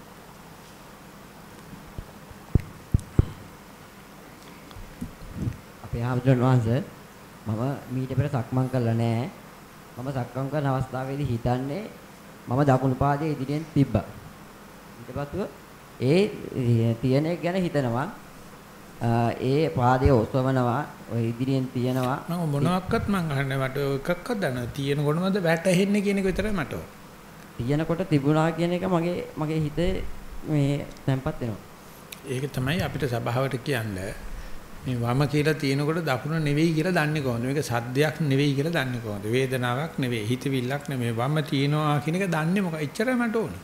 අපේ ආමතුන් වහන්සේ මම මීට පෙර සක්මන් කළා නෑ. මම සක්මන් කරන අවස්ථාවේදී හිතන්නේ මම දකුණු පාදයේ ඉදිරියෙන් තිබ්බා. ඊට පස්සෙ ඒ තියෙන එක ගැන හිතනවා. ඒ පාදයේ ඔසවනවා, ඔය ඉදිරියෙන් තියනවා. මම මොනවාක්වත් මං අහන්නේ මට එකක්වත් දන්න තියෙනකොට මන්ද වැටෙන්නේ කියන එක විතරයි මට. තියනකොට තිබුණා කියන එක මගේ මගේ හිතේ මේ තැම්පත් වෙනවා. ඒක තමයි අපිට සභාවට කියන්නේ මේ වම කියලා තියෙනකොට දකුණ නෙවෙයි කියලා දන්නේ කොහොමද? මේක සද්දයක් නෙවෙයි කියලා දන්නේ කොහොමද? වේදනාවක් නෙවෙයි, හිතවිල්ලක් නෙවෙයි. වම තියෙනවා කියන එක දන්නේ මොකක්ද? එච්චරයි මට ඕනේ.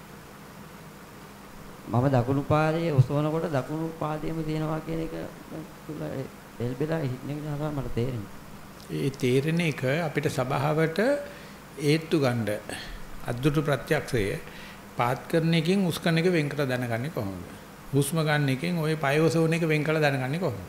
මම දකුණු පාදයේ ඔසවනකොට දකුණු පාදයේම තියෙනවා කියන එක තුල එල්බෙලා හිටින එක තමයි මට තේරෙන්නේ. ඒ තේරෙන එක අපිට සභාවට ඒත්තු ගන්න අද්දුට ප්‍රත්‍යක්ෂය පාත් කරන එකෙන් උස්කන එක වෙන් කර දැනගන්නේ කොහොමද? හුස්ම ගන්න එකෙන් ওই පය ඔසවන එක වෙන් කර දැනගන්නේ කොහොමද?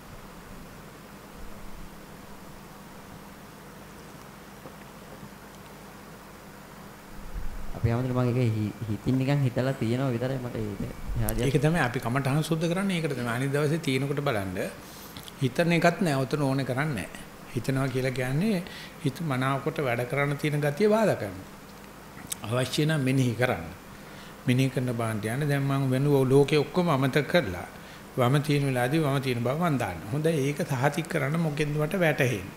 අපි හැමෝටම මම ඒක හිතින් නිකන් හිතලා තියෙනවා විතරයි මට ඒක. ඒක තමයි අපි කමටහන් සුද්ධ කරන්නේ. ඒකට තමයි අනිත් දවසේ තියෙනකොට බලන්න හිතන එකත් නෑ උතන ඕනේ කරන්නේ නෑ. හිතනවා කියලා කියන්නේ හිත මනාවකට වැඩ කරන්න තියෙන ගතිය බාධා කරනවා. අවශ්‍ය නම් මෙනෙහි කරන්න. මෙනෙහි කරන බාන්ඩ යන දැන් මම වෙනුව ලෝකේ ඔක්කොම අමතක කරලා වම තියෙන වෙලාවදී වම තියෙන බව මන් දාන්න. හොඳයි ඒක සහතික කරන්න මොකෙන්ද මට වැටහෙන්නේ.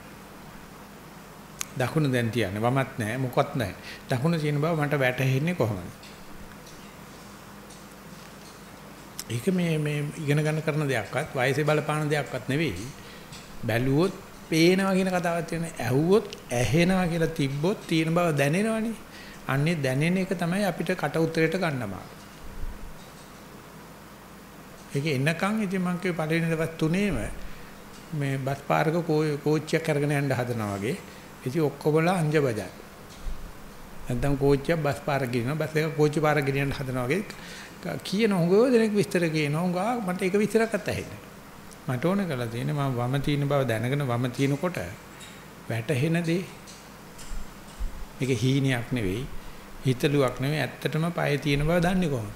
දකුණ දැන් තියන්නේ වමත් නැහැ මොකවත් නැහැ. දකුණ තියෙන බව මට වැටහෙන්නේ කොහොමද? ඒක මේ මේ ඉගෙන ගන්න කරන දෙයක්වත් වයසේ බලපාන දෙයක්වත් නෙවෙයි. බැලුවොත් පේනවා කියන කතාවක් තියෙනවා. ඇහුවොත් ඇහෙනවා කියලා තිබ්බොත් තියෙන බව දැනෙනවනේ. අන්නේ දැනෙන එක තමයි අපිට කට උතරයට ගන්නම. ඒක එන්නකන් ඉතින් මං කිව්වේ පළවෙනි දවස් තුනේම මේ බස් පාරක කෝච්චියක් අරගෙන යන්න හදනවා වගේ. ඉතින් ඔක්කොමලා අංජබජයි. නැත්නම් කෝච්චියක් බස් පාරක ගිනනවා බස් එක කෝච්චි පාරක ගෙනියන්න හදනවා වගේ කියන හොඟෝ දෙනෙක් විස්තර කියනවා. හොඟා මට ඒක විස්තරයක්වත් ඇහෙන්නේ. මට ඕන කරලා තියෙන්නේ මම වම තියෙන බව දැනගෙන වම තියෙනකොට වැටහෙන දේ මේක හීනයක් නෙවෙයි හිතලුවක් නෙවෙයි ඇත්තටම පය තියෙන බව දන්නේ කොහොමද?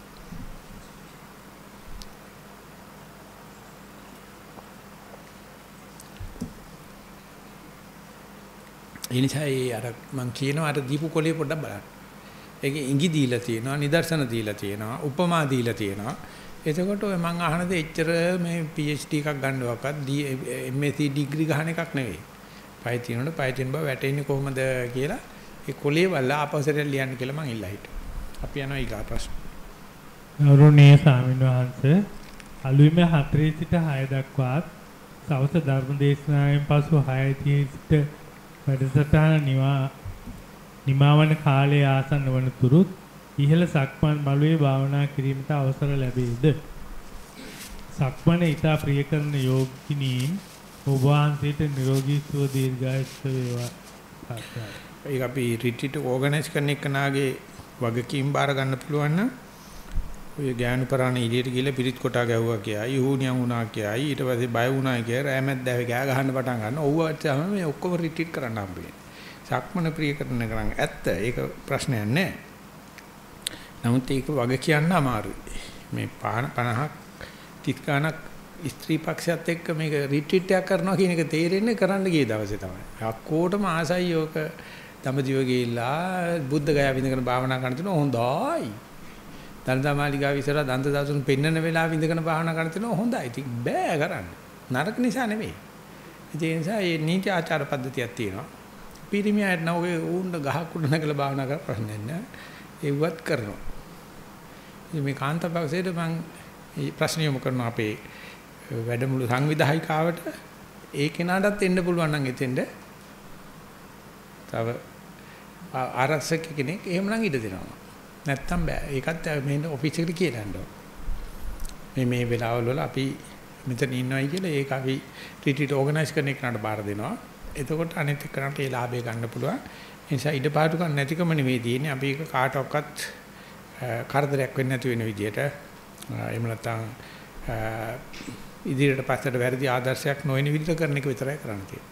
ඒ නිසා ඒ අර මං කියනවා අර දීපු කොලේ පොඩ්ඩක් බලන්න. ඒකේ ඉඟි දීලා තියෙනවා, නිදර්ශන දීලා තියෙනවා, උපමා දීලා තියෙනවා. එතකොට ඔය මං අහන දේ එච්චර මේ පී එච් ඩී එකක් ගන්නවක්වත් එම් එස් සී ඩිග්‍රී ගන්න එකක් නෙවෙයි. පය තියෙනකොට පය තියෙන බව වැටෙන්නේ කොහොමද කියලා ඒ කොලේ වල ආපස්සට ලියන්න කියලා මං ඉල්ලා හිටියා. අපි යනවා ඊගා ප්‍රශ්න. ගෞරවනීය ස්වාමීන් වහන්සේ අලුයම හතරේ සිට හය දක්වාත් සවස ධර්ම දේශනාවෙන් පසු හය තිහේ සිට වැඩසටහන නිවා නිමාවන කාලයේ ආසන්න වන තුරුත් ඉහළ සක්මන් මළුවේ භාවනා කිරීමට අවසර ලැබේද? සක්මන ඊට ප්‍රිය කරන යෝගිනීන් ඔබ වහන්සේට නිරෝගී සුව දීර්ඝායුෂ වේවා. ඒක අපි රිට්‍රීට් ඕගනයිස් කරන එකනාගේ වගකීම් බාර ගන්න පුළුවන් නම් ඔය ඥාන පරාණ ඉලියට ගිහලා පිරිත් කොටා ගැව්වා කියයි, යහුණියන් වුණා කියයි, ඊට පස්සේ බය වුණා කියලා රෑමැද්ද දැව ගෑ ගහන්න පටන් ගන්න. ඔව්වට තමයි මේ ඔක්කොම රිට්‍රීට් කරන්න හම්බෙන්නේ. සක්මන ප්‍රිය කරන කරන් ඇත්ත ඒක ප්‍රශ්නයක් නෑ. නමුත් ඒක වග කියන්න අමාරුයි. මේ පනහක් තිස් ගණක් ස්ත්‍රී පක්ෂයත් එක්ක මේක රිට්‍රීට් එකක් කරනවා කියන එක තේරෙන්නේ කරන්න ගිය දවසේ තමයි. අක්කෝටම ආසයි යෝක ධම්මජීව ගිහිල්ලා බුද්ධ ගයා විඳගෙන භාවනා කරන තුන හොඳයි. දන්තමාලිගාව ඉස්සරහ දන්ත දාසුන් පෙන්නන වෙලාව විඳගෙන භාවනා කරන තුන හොඳයි. ඉතින් බෑ කරන්න. නරක නිසා නෙමෙයි. ඒ නිසා මේ නීති ආචාර පද්ධතියක් තියෙනවා. පිරිමියාට නම් ඔය උණ්ඩ ගහක් උඩ නැගලා භාවනා කරලා ප්‍රශ්නයක් නෑ. ඒවත් කරනවා. ඉතින් මේ කාන්තාවකසේට මම මේ ප්‍රශ්න යොමු කරන අපේ වැඩමුළු සංවිධායකාවට ඒ කෙනාටත් එන්න පුළුවන් නම් එතෙන්ද තව ආරක්ෂක කෙනෙක් එහෙමනම් ඉඩ දෙනවා. නැත්තම් බෑ. ඒකත් මේ ඔෆිස් එකට කියලා යන්න ඕන. මේ මේ වෙලාවල් වල අපි මෙතන ඉන්නවයි කියලා ඒක අපි රිට්‍රීට් ඕගනයිස් කරන එකට බාර දෙනවා. එතකොට අනිත් එක්කනට ඒ ලාභය ගන්න පුළුවන්. ඒ නිසා ඉඩ පාටු ගන්න නැතිකම නෙවෙයි තියෙන්නේ. අපි ඒක කාටවත් කරදරයක් වෙන්නේ නැති වෙන විදියට එහෙම නැත්නම් ඉදිරියට පස්සට වැරදි ආදර්ශයක් නොවන විදිහට කරන එක විතරයි කරන්න තියෙන්නේ.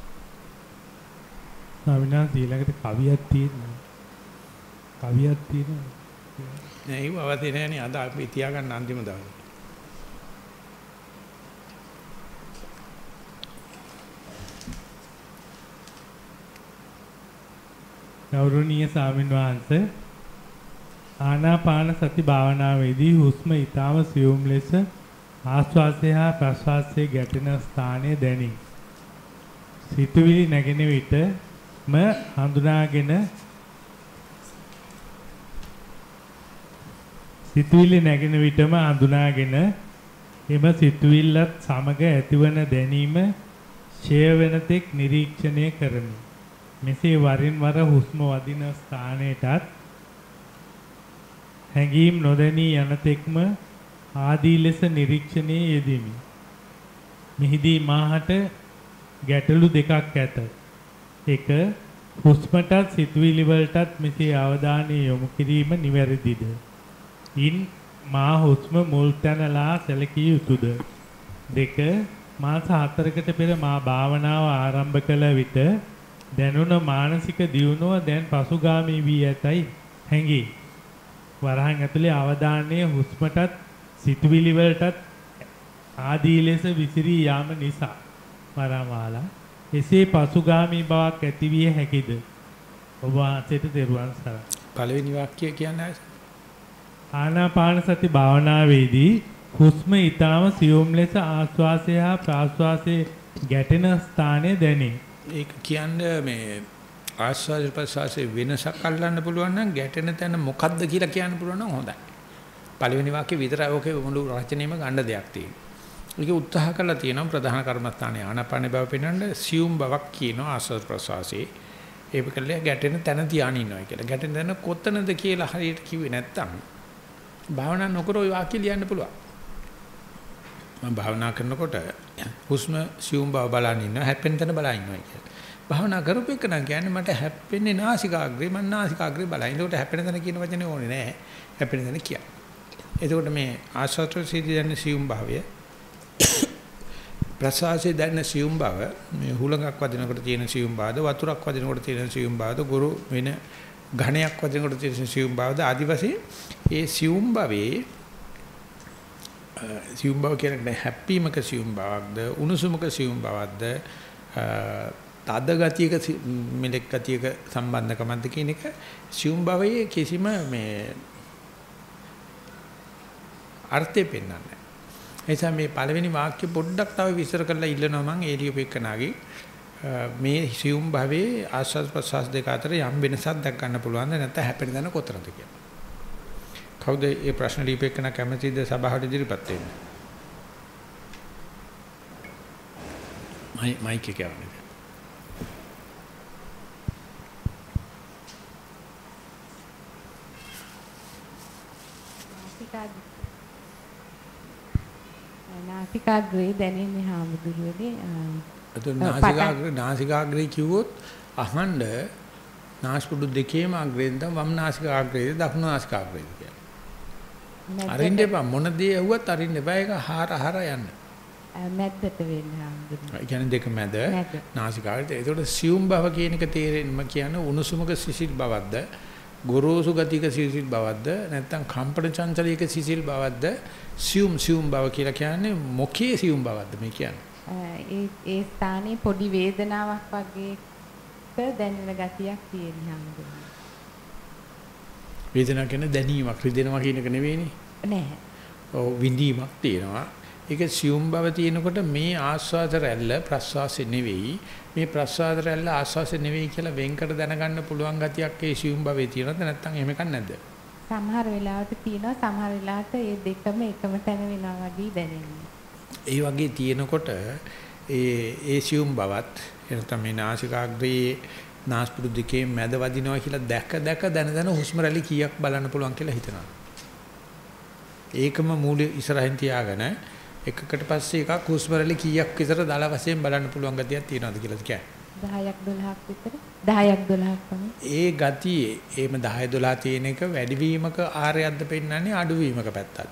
ස්වාමීනා ඊළඟට කවියක් තියෙනවා. කවියක් තියෙනවා. නෑ ඒව අවදි නෑනේ අද අපි තියාගන්න අන්තිම දවසේ. ගෞරවනීය ස්වාමීන් වහන්සේ ආනාපාන සති භාවනාවේදී හුස්ම ඊටම සියුම් ලෙස ආශ්වාසය හා ප්‍රශ්වාසයේ ගැටෙන ස්ථානයේ දැනේ. සිතුවිලි නැගෙන විටම හඳුනාගෙන සිතුවිලි නැගෙන විටම හඳුනාගෙන එම සිතුවිල්ලත් සමග ඇතිවන දැනීම ඡය වෙන තෙක් නිරීක්ෂණය කරමි. මෙසේ වරින් වර හුස්ම වදින ස්ථානයටත් හැඟීම් නොදැනී යන තෙක්ම ආදී ලෙස නිරීක්ෂණයේ යෙදෙමි. මෙහිදී මාහට ගැටලු දෙකක් ඇත. එක හුස්මටත් සිතුවිලි වලටත් මෙසේ අවධානය යොමු කිරීම නිවැරදිද? ඉන් මා හුස්ම මුල් තැනලා සැලකිය යුතුද? දෙක මාස හතරකට පෙර මා භාවනාව ආරම්භ කළ විට දැනුණ මානසික දියුණුව දැන් පසුගාමී වී ඇතයි හැඟේ. වරහන් ඇතුලේ අවධානය හුස්මටත් සිතුවිලි වලටත් ආදී ලෙස විසිරී යාම නිසා වරමාලා එසේ පසුගාමී බවක් ඇතිවිය හැකිද? ඔබ වහන්සේට දරුවන් සරණයි. පළවෙනි වාක්‍යය කියන්නේ ආනාපාන සති භාවනාවේදී හුස්ම ඊටම සියුම් ලෙස ආශ්වාසය හා ප්‍රාශ්වාසයේ ගැටෙන ස්ථානයේ දැනේ. ඒක කියන්නේ මේ ආශ්වාස ප්‍රශ්වාසයේ වෙනසක් අල්ලන්න පුළුවන් නම් ගැටෙන තැන මොකද්ද කියලා කියන්න පුළුවන් නම් හොඳයි. පළවෙනි වාක්‍යය විතරයි ඔකේ මුළු රචනෙම ගන්න දෙයක් තියෙනවා. ඒක උත්සාහ කළා තියෙනවා ප්‍රධාන කර්මස්ථානයේ ආනාපාන බව පෙන්වන්න සියුම් බවක් කියනවා ආශ්වාස ප්‍රශ්වාසයේ. ඒක කළේ ගැටෙන තැන තියාගෙන ඉන්නවා කියලා. ගැටෙන තැන කොතනද කියලා හරියට කිව්වේ නැත්තම් භාවනා නොකර ওই වාක්‍ය ලියන්න පුළුවන්. මම භාවනා කරනකොට හුස්ම සියුම් බව බලන් ඉන්නවා හැප්පෙන තැන බලන් ඉන්නවා කියලා. භාවනා කරපු එක නම් කියන්නේ මට හැප්පෙන්නේ නාසිකාග්‍රේ මම නාසිකාග්‍රේ බලයි. ඒකට හැප්පෙන තැන කියන වචනේ ඕනේ නැහැ. හැප්පෙන තැන කියන්නේ. එතකොට මේ ආශ්වාසයේ දැනෙන සියුම් භාවය ප්‍රශ්වාසයේ දැනෙන සියුම් භාව මේ හුලඟක් වදිනකොට තියෙන සියුම් භාවද වතුරක් වදිනකොට තියෙන සියුම් භාවද ගුරු වෙන ඝණයක් වදිනකොට තියෙන සියුම් භාවද ආදි වශයෙන් ඒ සියුම් භාවයේ සියුම් භාව කියන්නේ හැප්පීමක සියුම් භාවක්ද උණුසුමක සියුම් භාවක්ද තද ගතියක මෙලෙක් ගතියක සම්බන්ධකමක්ද කියන එක සියුම් භාවයේ කිසිම මේ අර්ථය පෙන්වන්නේ නැහැ. ඒ නිසා මේ පළවෙනි වාක්‍ය පොඩ්ඩක් තව විස්තර කරලා ඉල්ලනවා මම ඒලියපෙකනාගේ මේ සියුම් භාවයේ ආස්වාද ප්‍රසවාස දෙක අතර යම් වෙනසක් දැක් ගන්න පුළුවන්ද නැත්නම් හැපෙන දන කොතරද කියලා. කවුද මේ ප්‍රශ්න ලියපෙකන කැමැතිද සභාවට ඉදිරිපත් වෙන්න? මයික් එක යවන්න. නාසිකාග්‍රේ දැනෙන්නේ හාමුදුරුවනේ. අද නාසිකාග්‍රේ නාසිකාග්‍රේ කිව්වොත් අහන්න නාස්පුඩු දෙකේම අග්‍රේද වම් නාසිකාග්‍රේද දකුණු නාසිකාග්‍රේද කියලා. අරින්න එපා මොන දේ ඇහුවත් අරින්න එපා ඒක හාර හාර යන්න. මැද්දට වෙන්න හාමුදුරුවනේ. ඒ කියන්නේ දෙක මැද නාසිකාග්‍රේ. ඒකට සියුම් බව කියන එක තේරෙන්නම කියන්නේ උණුසුමක සිසිල් බවක්ද ගොරෝසු ගතික සිසිල් බවක්ද නැත්නම් කම්පන චංචලයක සිසිල් බවක්ද සියුම් සියුම් බව කියලා කියන්නේ මොකේ සියුම් බවක්ද මේ කියන්නේ ඒ ඒ ස්ථානයේ පොඩි වේදනාවක් වගේ දැනෙන ගතියක් තියෙනවා හම්බුනේ වේදනාවක් කියන්නේ දැනීමක් රිදෙනවා කියන එක නෙවෙයිනේ නැහැ ඔව් විඳීමක් තියෙනවා ඒක සියුම් බව තියෙනකොට මේ ආස්වාද රැල්ල ප්‍රස්වාසෙ නෙවෙයි මේ ප්‍රස්වාද රැල්ල ආස්වාසෙ නෙවෙයි කියලා වෙන්කර දැනගන්න පුළුවන් ගතියක් ඒ සියුම් භවයේ තියෙනවද නැත්නම් එහෙම එකක් නැද්ද? සමහර වෙලාවට තියෙනවා සමහර වෙලාවට ඒ දෙකම එකම තැන වෙනවා වගේ දැනෙන්නේ. ඒ වගේ තියෙනකොට ඒ ඒ සියුම් බවත් එනතම මේ නාසිකාග්‍රේ නාස්පුඩු දෙකේ මැද වදිනවා කියලා දැක දැක දැන දැන හුස්ම රැලි කීයක් බලන්න පුළුවන් කියලා හිතනවා. ඒකම මූල ඉස්සරහින් තියාගෙන එකකට පස්සේ එකක් හුස්ම රැලි කීයක් විතර දල වශයෙන් බලන්න පුළුවන් ගතියක් තියෙනවද කියලා කියන්නේ. දහයක් දොළහක් විතර දහයක් දොළහක් වගේ. ඒ ගතියේ එහෙම දහය දොළහ තියෙන එක වැඩිවීමක ආරයක්ද පෙන්වන්නේ අඩුවීමක පැත්තක්ද?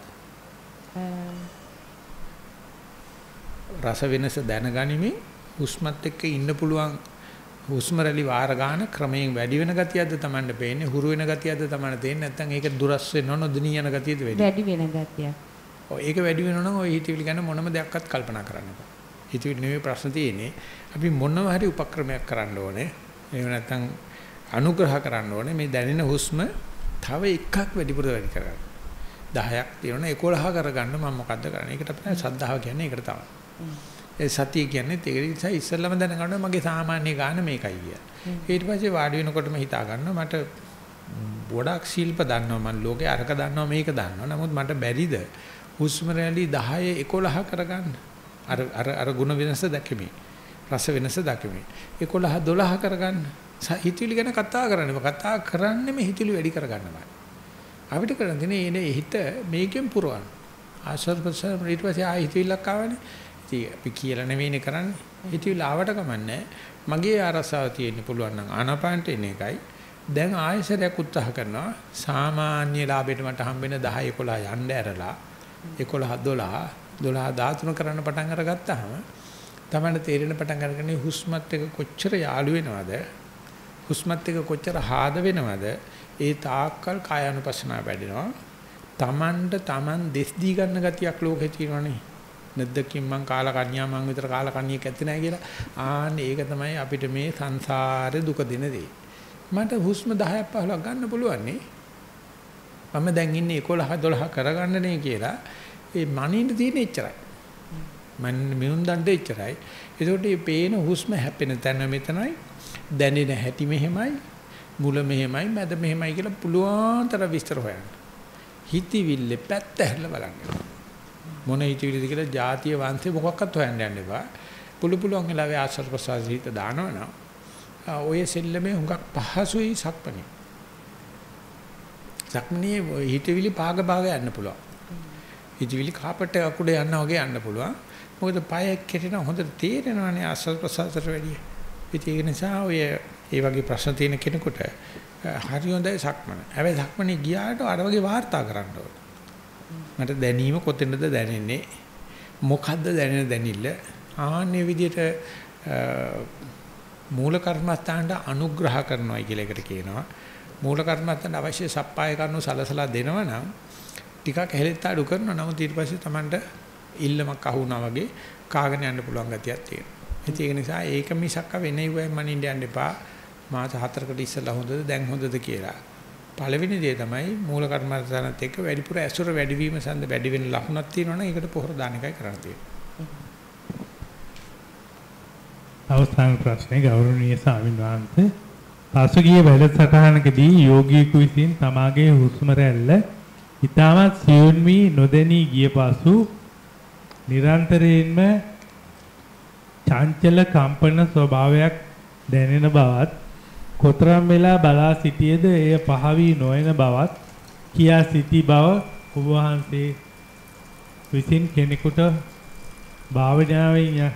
රස වෙනස දැනගනිමින් හුස්මත් එක්ක ඉන්න පුළුවන් හුස්ම රැලි වාර ගන්න ක්‍රමයෙන් වැඩි වෙන ගතියක්ද Tamanne පේන්නේ හුරු වෙන ගතියක්ද Tamanne තේන්නේ නැත්නම් ඒක දුරස් වෙනව නොදෙනී යන ගතියද වැඩි? වැඩි වෙන ගතියක්. ඔය ඒක වැඩි වෙනවා නම් ඔය හිතවිලි ගැන මොනම දෙයක්වත් කල්පනා කරන්න එපා. හිතවිලි නෙමෙයි ප්‍රශ්න තියෙන්නේ. අපි මොනම හරි උපක්‍රමයක් කරන්න ඕනේ. එහෙම නැත්නම් අනුග්‍රහ කරන්න ඕනේ මේ දැනෙන හුස්ම තව එකක් වැඩිපුර වැඩි කරගන්න. දහයක් තියෙනවා එකොළහ කරගන්න මම මොකද්ද කරන්නේ? ඒකට තමයි සද්ධාව කියන්නේ ඒකට තමයි. ඒ සතිය කියන්නේ ඒක නිසා ඉස්සෙල්ලම දැනගන්න මගේ සාමාන්‍ය ගාන මේකයි කියලා. ඊට පස්සේ වාඩි වෙනකොටම හිතා ගන්නවා මට ගොඩක් ශිල්ප දන්නවා මම ලෝකේ අරක දන්නවා මේක දන්නවා. නමුත් මට බැරිද හුස්ම රැලි දහය එකොළහ කරගන්න. අර අර අර ගුණ වෙනස දැකෙමි. රස වෙනස දැකෙමි. එකොළහ දොළහ කරගන්න. හිතවිලි ගැන කතා කරන්නේ. කතා කරන්නේම හිතවිලි වැඩි කරගන්නවා. අපිට කරන්න තියෙන්නේ එනේ හිත මේකෙන් පුරවන්න. ආශ්වාස ප්‍රශ්වාස ඊට පස්සේ ආයෙ හිතවිල්ලක් ආවනේ. ඉතින් අපි කියලා නෙවෙයිනේ කරන්නේ. හිතවිල්ල ආවට කමන්නේ. මගේ ආරසාව තියෙන්න පුළුවන් නම් ආනාපානට එන එකයි. දැන් ආයෙසරයක් උත්සාහ කරනවා. සාමාන්‍ය ලාභයට මට හම්බෙන දහය එකොළහ යන්න ඇරලා එකොළහ දොළහ දොළහ දහතුන කරන්න පටන් අරගත්තාම තමයි තේරෙන පටන් අරගෙන හුස්මත් එක කොච්චර යාළු වෙනවද හුස්මත් එක කොච්චර හාද වෙනවද ඒ තාක්කල් කායानुපස්සනාව වැඩෙනවා තමන්ට තමන් දෙස් දී ගන්න ගතියක් ලෝකේ තියෙනවනේ නැද්දකින් මං කාලා කන්‍යා මං විතර කාලා කන්‍යෙක් ඇත්තේ නැහැ කියලා ආන්න ඒක තමයි අපිට මේ සංසාරේ දුක දෙන දේ මට හුස්ම දහයක් පහළොවක් ගන්න පුළුවන් නේ මම දැන් ඉන්නේ එකොළහ දොළහ කරගන්නනේ කියලා ඒ මනින්න තියෙන එච්චරයි. මන් මියුන් දණ්ඩ එච්චරයි. ඒකට මේ පේන හුස්ම හැපෙන තැන මෙතනයි දැනෙන හැටි මෙහෙමයි මුල මෙහෙමයි මැද මෙහෙමයි කියලා පුළුවන් තරම් විස්තර හොයන්න. හිතවිල්ල පැත්ත හැරලා බලන්න. මොන හිතවිලිද කියලා ಜಾතිය වංශේ මොකක්වත් හොයන්න යන්න එපා. පුළු පුළුවන් වෙලාවේ ආශ්‍රව ප්‍රසාර හිත දානවනම් ඔය සෙල්ලමේ හුඟක් පහසුයි සක්පනේ. සක්මනේ හිතවිලි පාග පාග යන්න පුළුවන්. හිතවිලි කාපට් එක උඩ යනවා වගේ යන්න පුළුවන්. මොකද පය කෙරෙන හොඳට තේරෙනවානේ ආස්වාද ප්‍රසආසතර වැඩි. ඒක නිසා ඔය ඒ වගේ ප්‍රශ්න තියෙන කෙනෙකුට හරි හොඳයි සක්මන. හැබැයි සක්මනේ ගියාට අර වගේ වාර්තා කරන්න ඕනේ. මට දැනීම කොතැනද දැනෙන්නේ? මොකද්ද දැනෙන දැනිල්ල? ආන්නේ විදිහට මූල කර්මස්ථානට අනුග්‍රහ කරනවායි කියලා එකට කියනවා. මූල කර්මස්ථානට අවශ්‍ය සප්පාය කරනු සලසලා දෙනවා නම් ටිකක් හැලෙත් අඩු කරනවා. නමුත් ඊට පස්සේ Tamanට ඉල්ලමක් අහුණා වගේ කාගෙන යන්න පුළුවන් ගතියක් තියෙනවා. ඒක නිසා ඒක මිසක්ක වෙන්නේ වෙයි මනින්න යන්න එපා. මාස හතරකට ඉස්සෙල්ලා හොඳද දැන් හොඳද කියලා. පළවෙනි දේ තමයි මූල කර්මස්ථානත් එක්ක වැඩිපුර ඇසුර වැඩිවීම සඳ වැඩි වෙන ලකුණක් තියෙනවනේ ඒකට පොහොර දාන එකයි කරන්න තියෙන්නේ. අවසාන ප්‍රශ්නේ ගෞරවනීය ස්වාමීන් වහන්සේ පසුගිය වැඩසටහනකදී යෝගීකු විසින් තමාගේ හුස්ම රැල්ල ඊටමත් සියුම් වී නොදෙනී ගිය පසු නිරන්තරයෙන්ම චංචල කම්පන ස්වභාවයක් දැනෙන බවත් කොතරම් වෙලා බලා සිටියේද එය පහ වී නොයන බවත් කියා සිටි බව ඔබ වහන්සේ විසින් කෙනෙකුට භාවනාවෙන්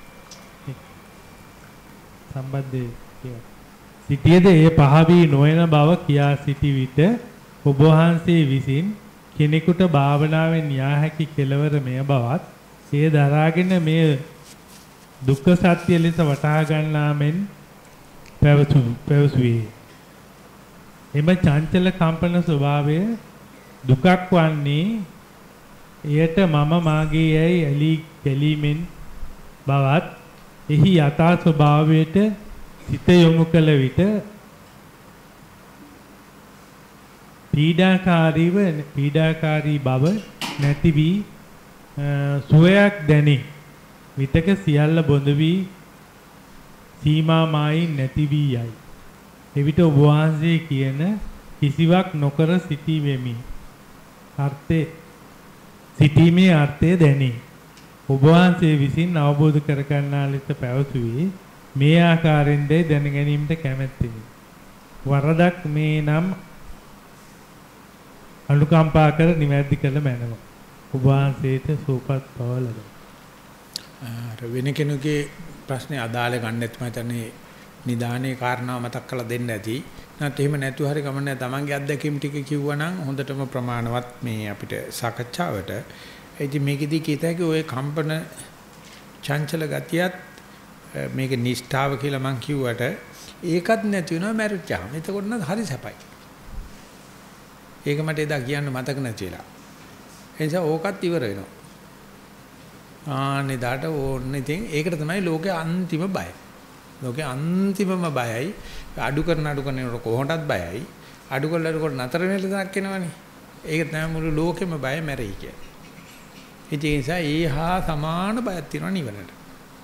සම්බන්ධය සිටියේද එය පහ වී නොයන බව කියා සිටි විට ඔබ වහන්සේ විසින් කෙනෙකුට භාවනාවෙන් යා හැකි කෙලවර මෙය බවත් එය දරාගෙන මේ දුක්ඛ සත්‍ය ලෙස වටහා ගන්නා මෙන් පැවසුවේ. එම චංචල කම්පන ස්වභාවය දුකක් වන්නේ එයට මම මාගේ යයි ඇලී ගැලීමෙන් බවත් එහි යථා ස්වභාවයට සිත යොමු කළ විට පීඩාකාරීව පීඩාකාරී බව නැති වී සුවයක් දැනේ. විතක සියල්ල බොඳ වී සීමා මායින් නැති වී යයි. එවිට ඔබ වහන්සේ කියන කිසිවක් නොකර සිටීමෙමි. අර්ථේ සිටීමේ අර්ථය දැනේ. ඔබ වහන්සේ විසින් අවබෝධ කර ගන්නා ලෙස පැවසුවේ මේ ආකාරයෙන් දැන ගැනීමට කැමැත්තෙමි. වරදක් මේ නම් අනුකම්පා කර නිවැරදි කළ මැනව. ඔබ වහන්සේට සූපත් බව ලැබේ. වෙන කෙනෙකුගේ ප්‍රශ්නේ අදාළ ගන්නෙත් මම හිතන්නේ නිදානේ කාරණාව මතක් කරලා දෙන්න ඇති. නැත්නම් එහෙම නැතුව හරි ගමන්නේ තමන්ගේ අත්දැකීම් ටික කිව්වනම් හොඳටම ප්‍රමාණවත් මේ අපිට සාකච්ඡාවට. ඒ ඉතින් මේකෙදී කීත හැකි ඔය කම්පන චංචල ගතියත් මේක නිෂ්ඨාව කියලා මං කිව්වට ඒකත් නැති වෙනවා මැරිච්චාම. එතකොට නම් හරි සැපයි. ඒක මට එදා කියන්න මතක නැති වෙලා. ඒ නිසා ඕකත් ඉවර වෙනවා. ආනේ දාට ඕන්න ඉතින් ඒකට තමයි ලෝකේ අන්තිම බය. ලෝකේ අන්තිමම බයයි අඩු කරන අඩු කරන කොහොමදත් බයයි. අඩු කරලා අඩු කරලා නතර වෙන ලෙසක් එනවනේ. ඒක තමයි මුළු ලෝකෙම බය මැරෙයි කියන්නේ. ඒ නිසා ඒහා සමාන බයක් තියෙනවා නිවනට.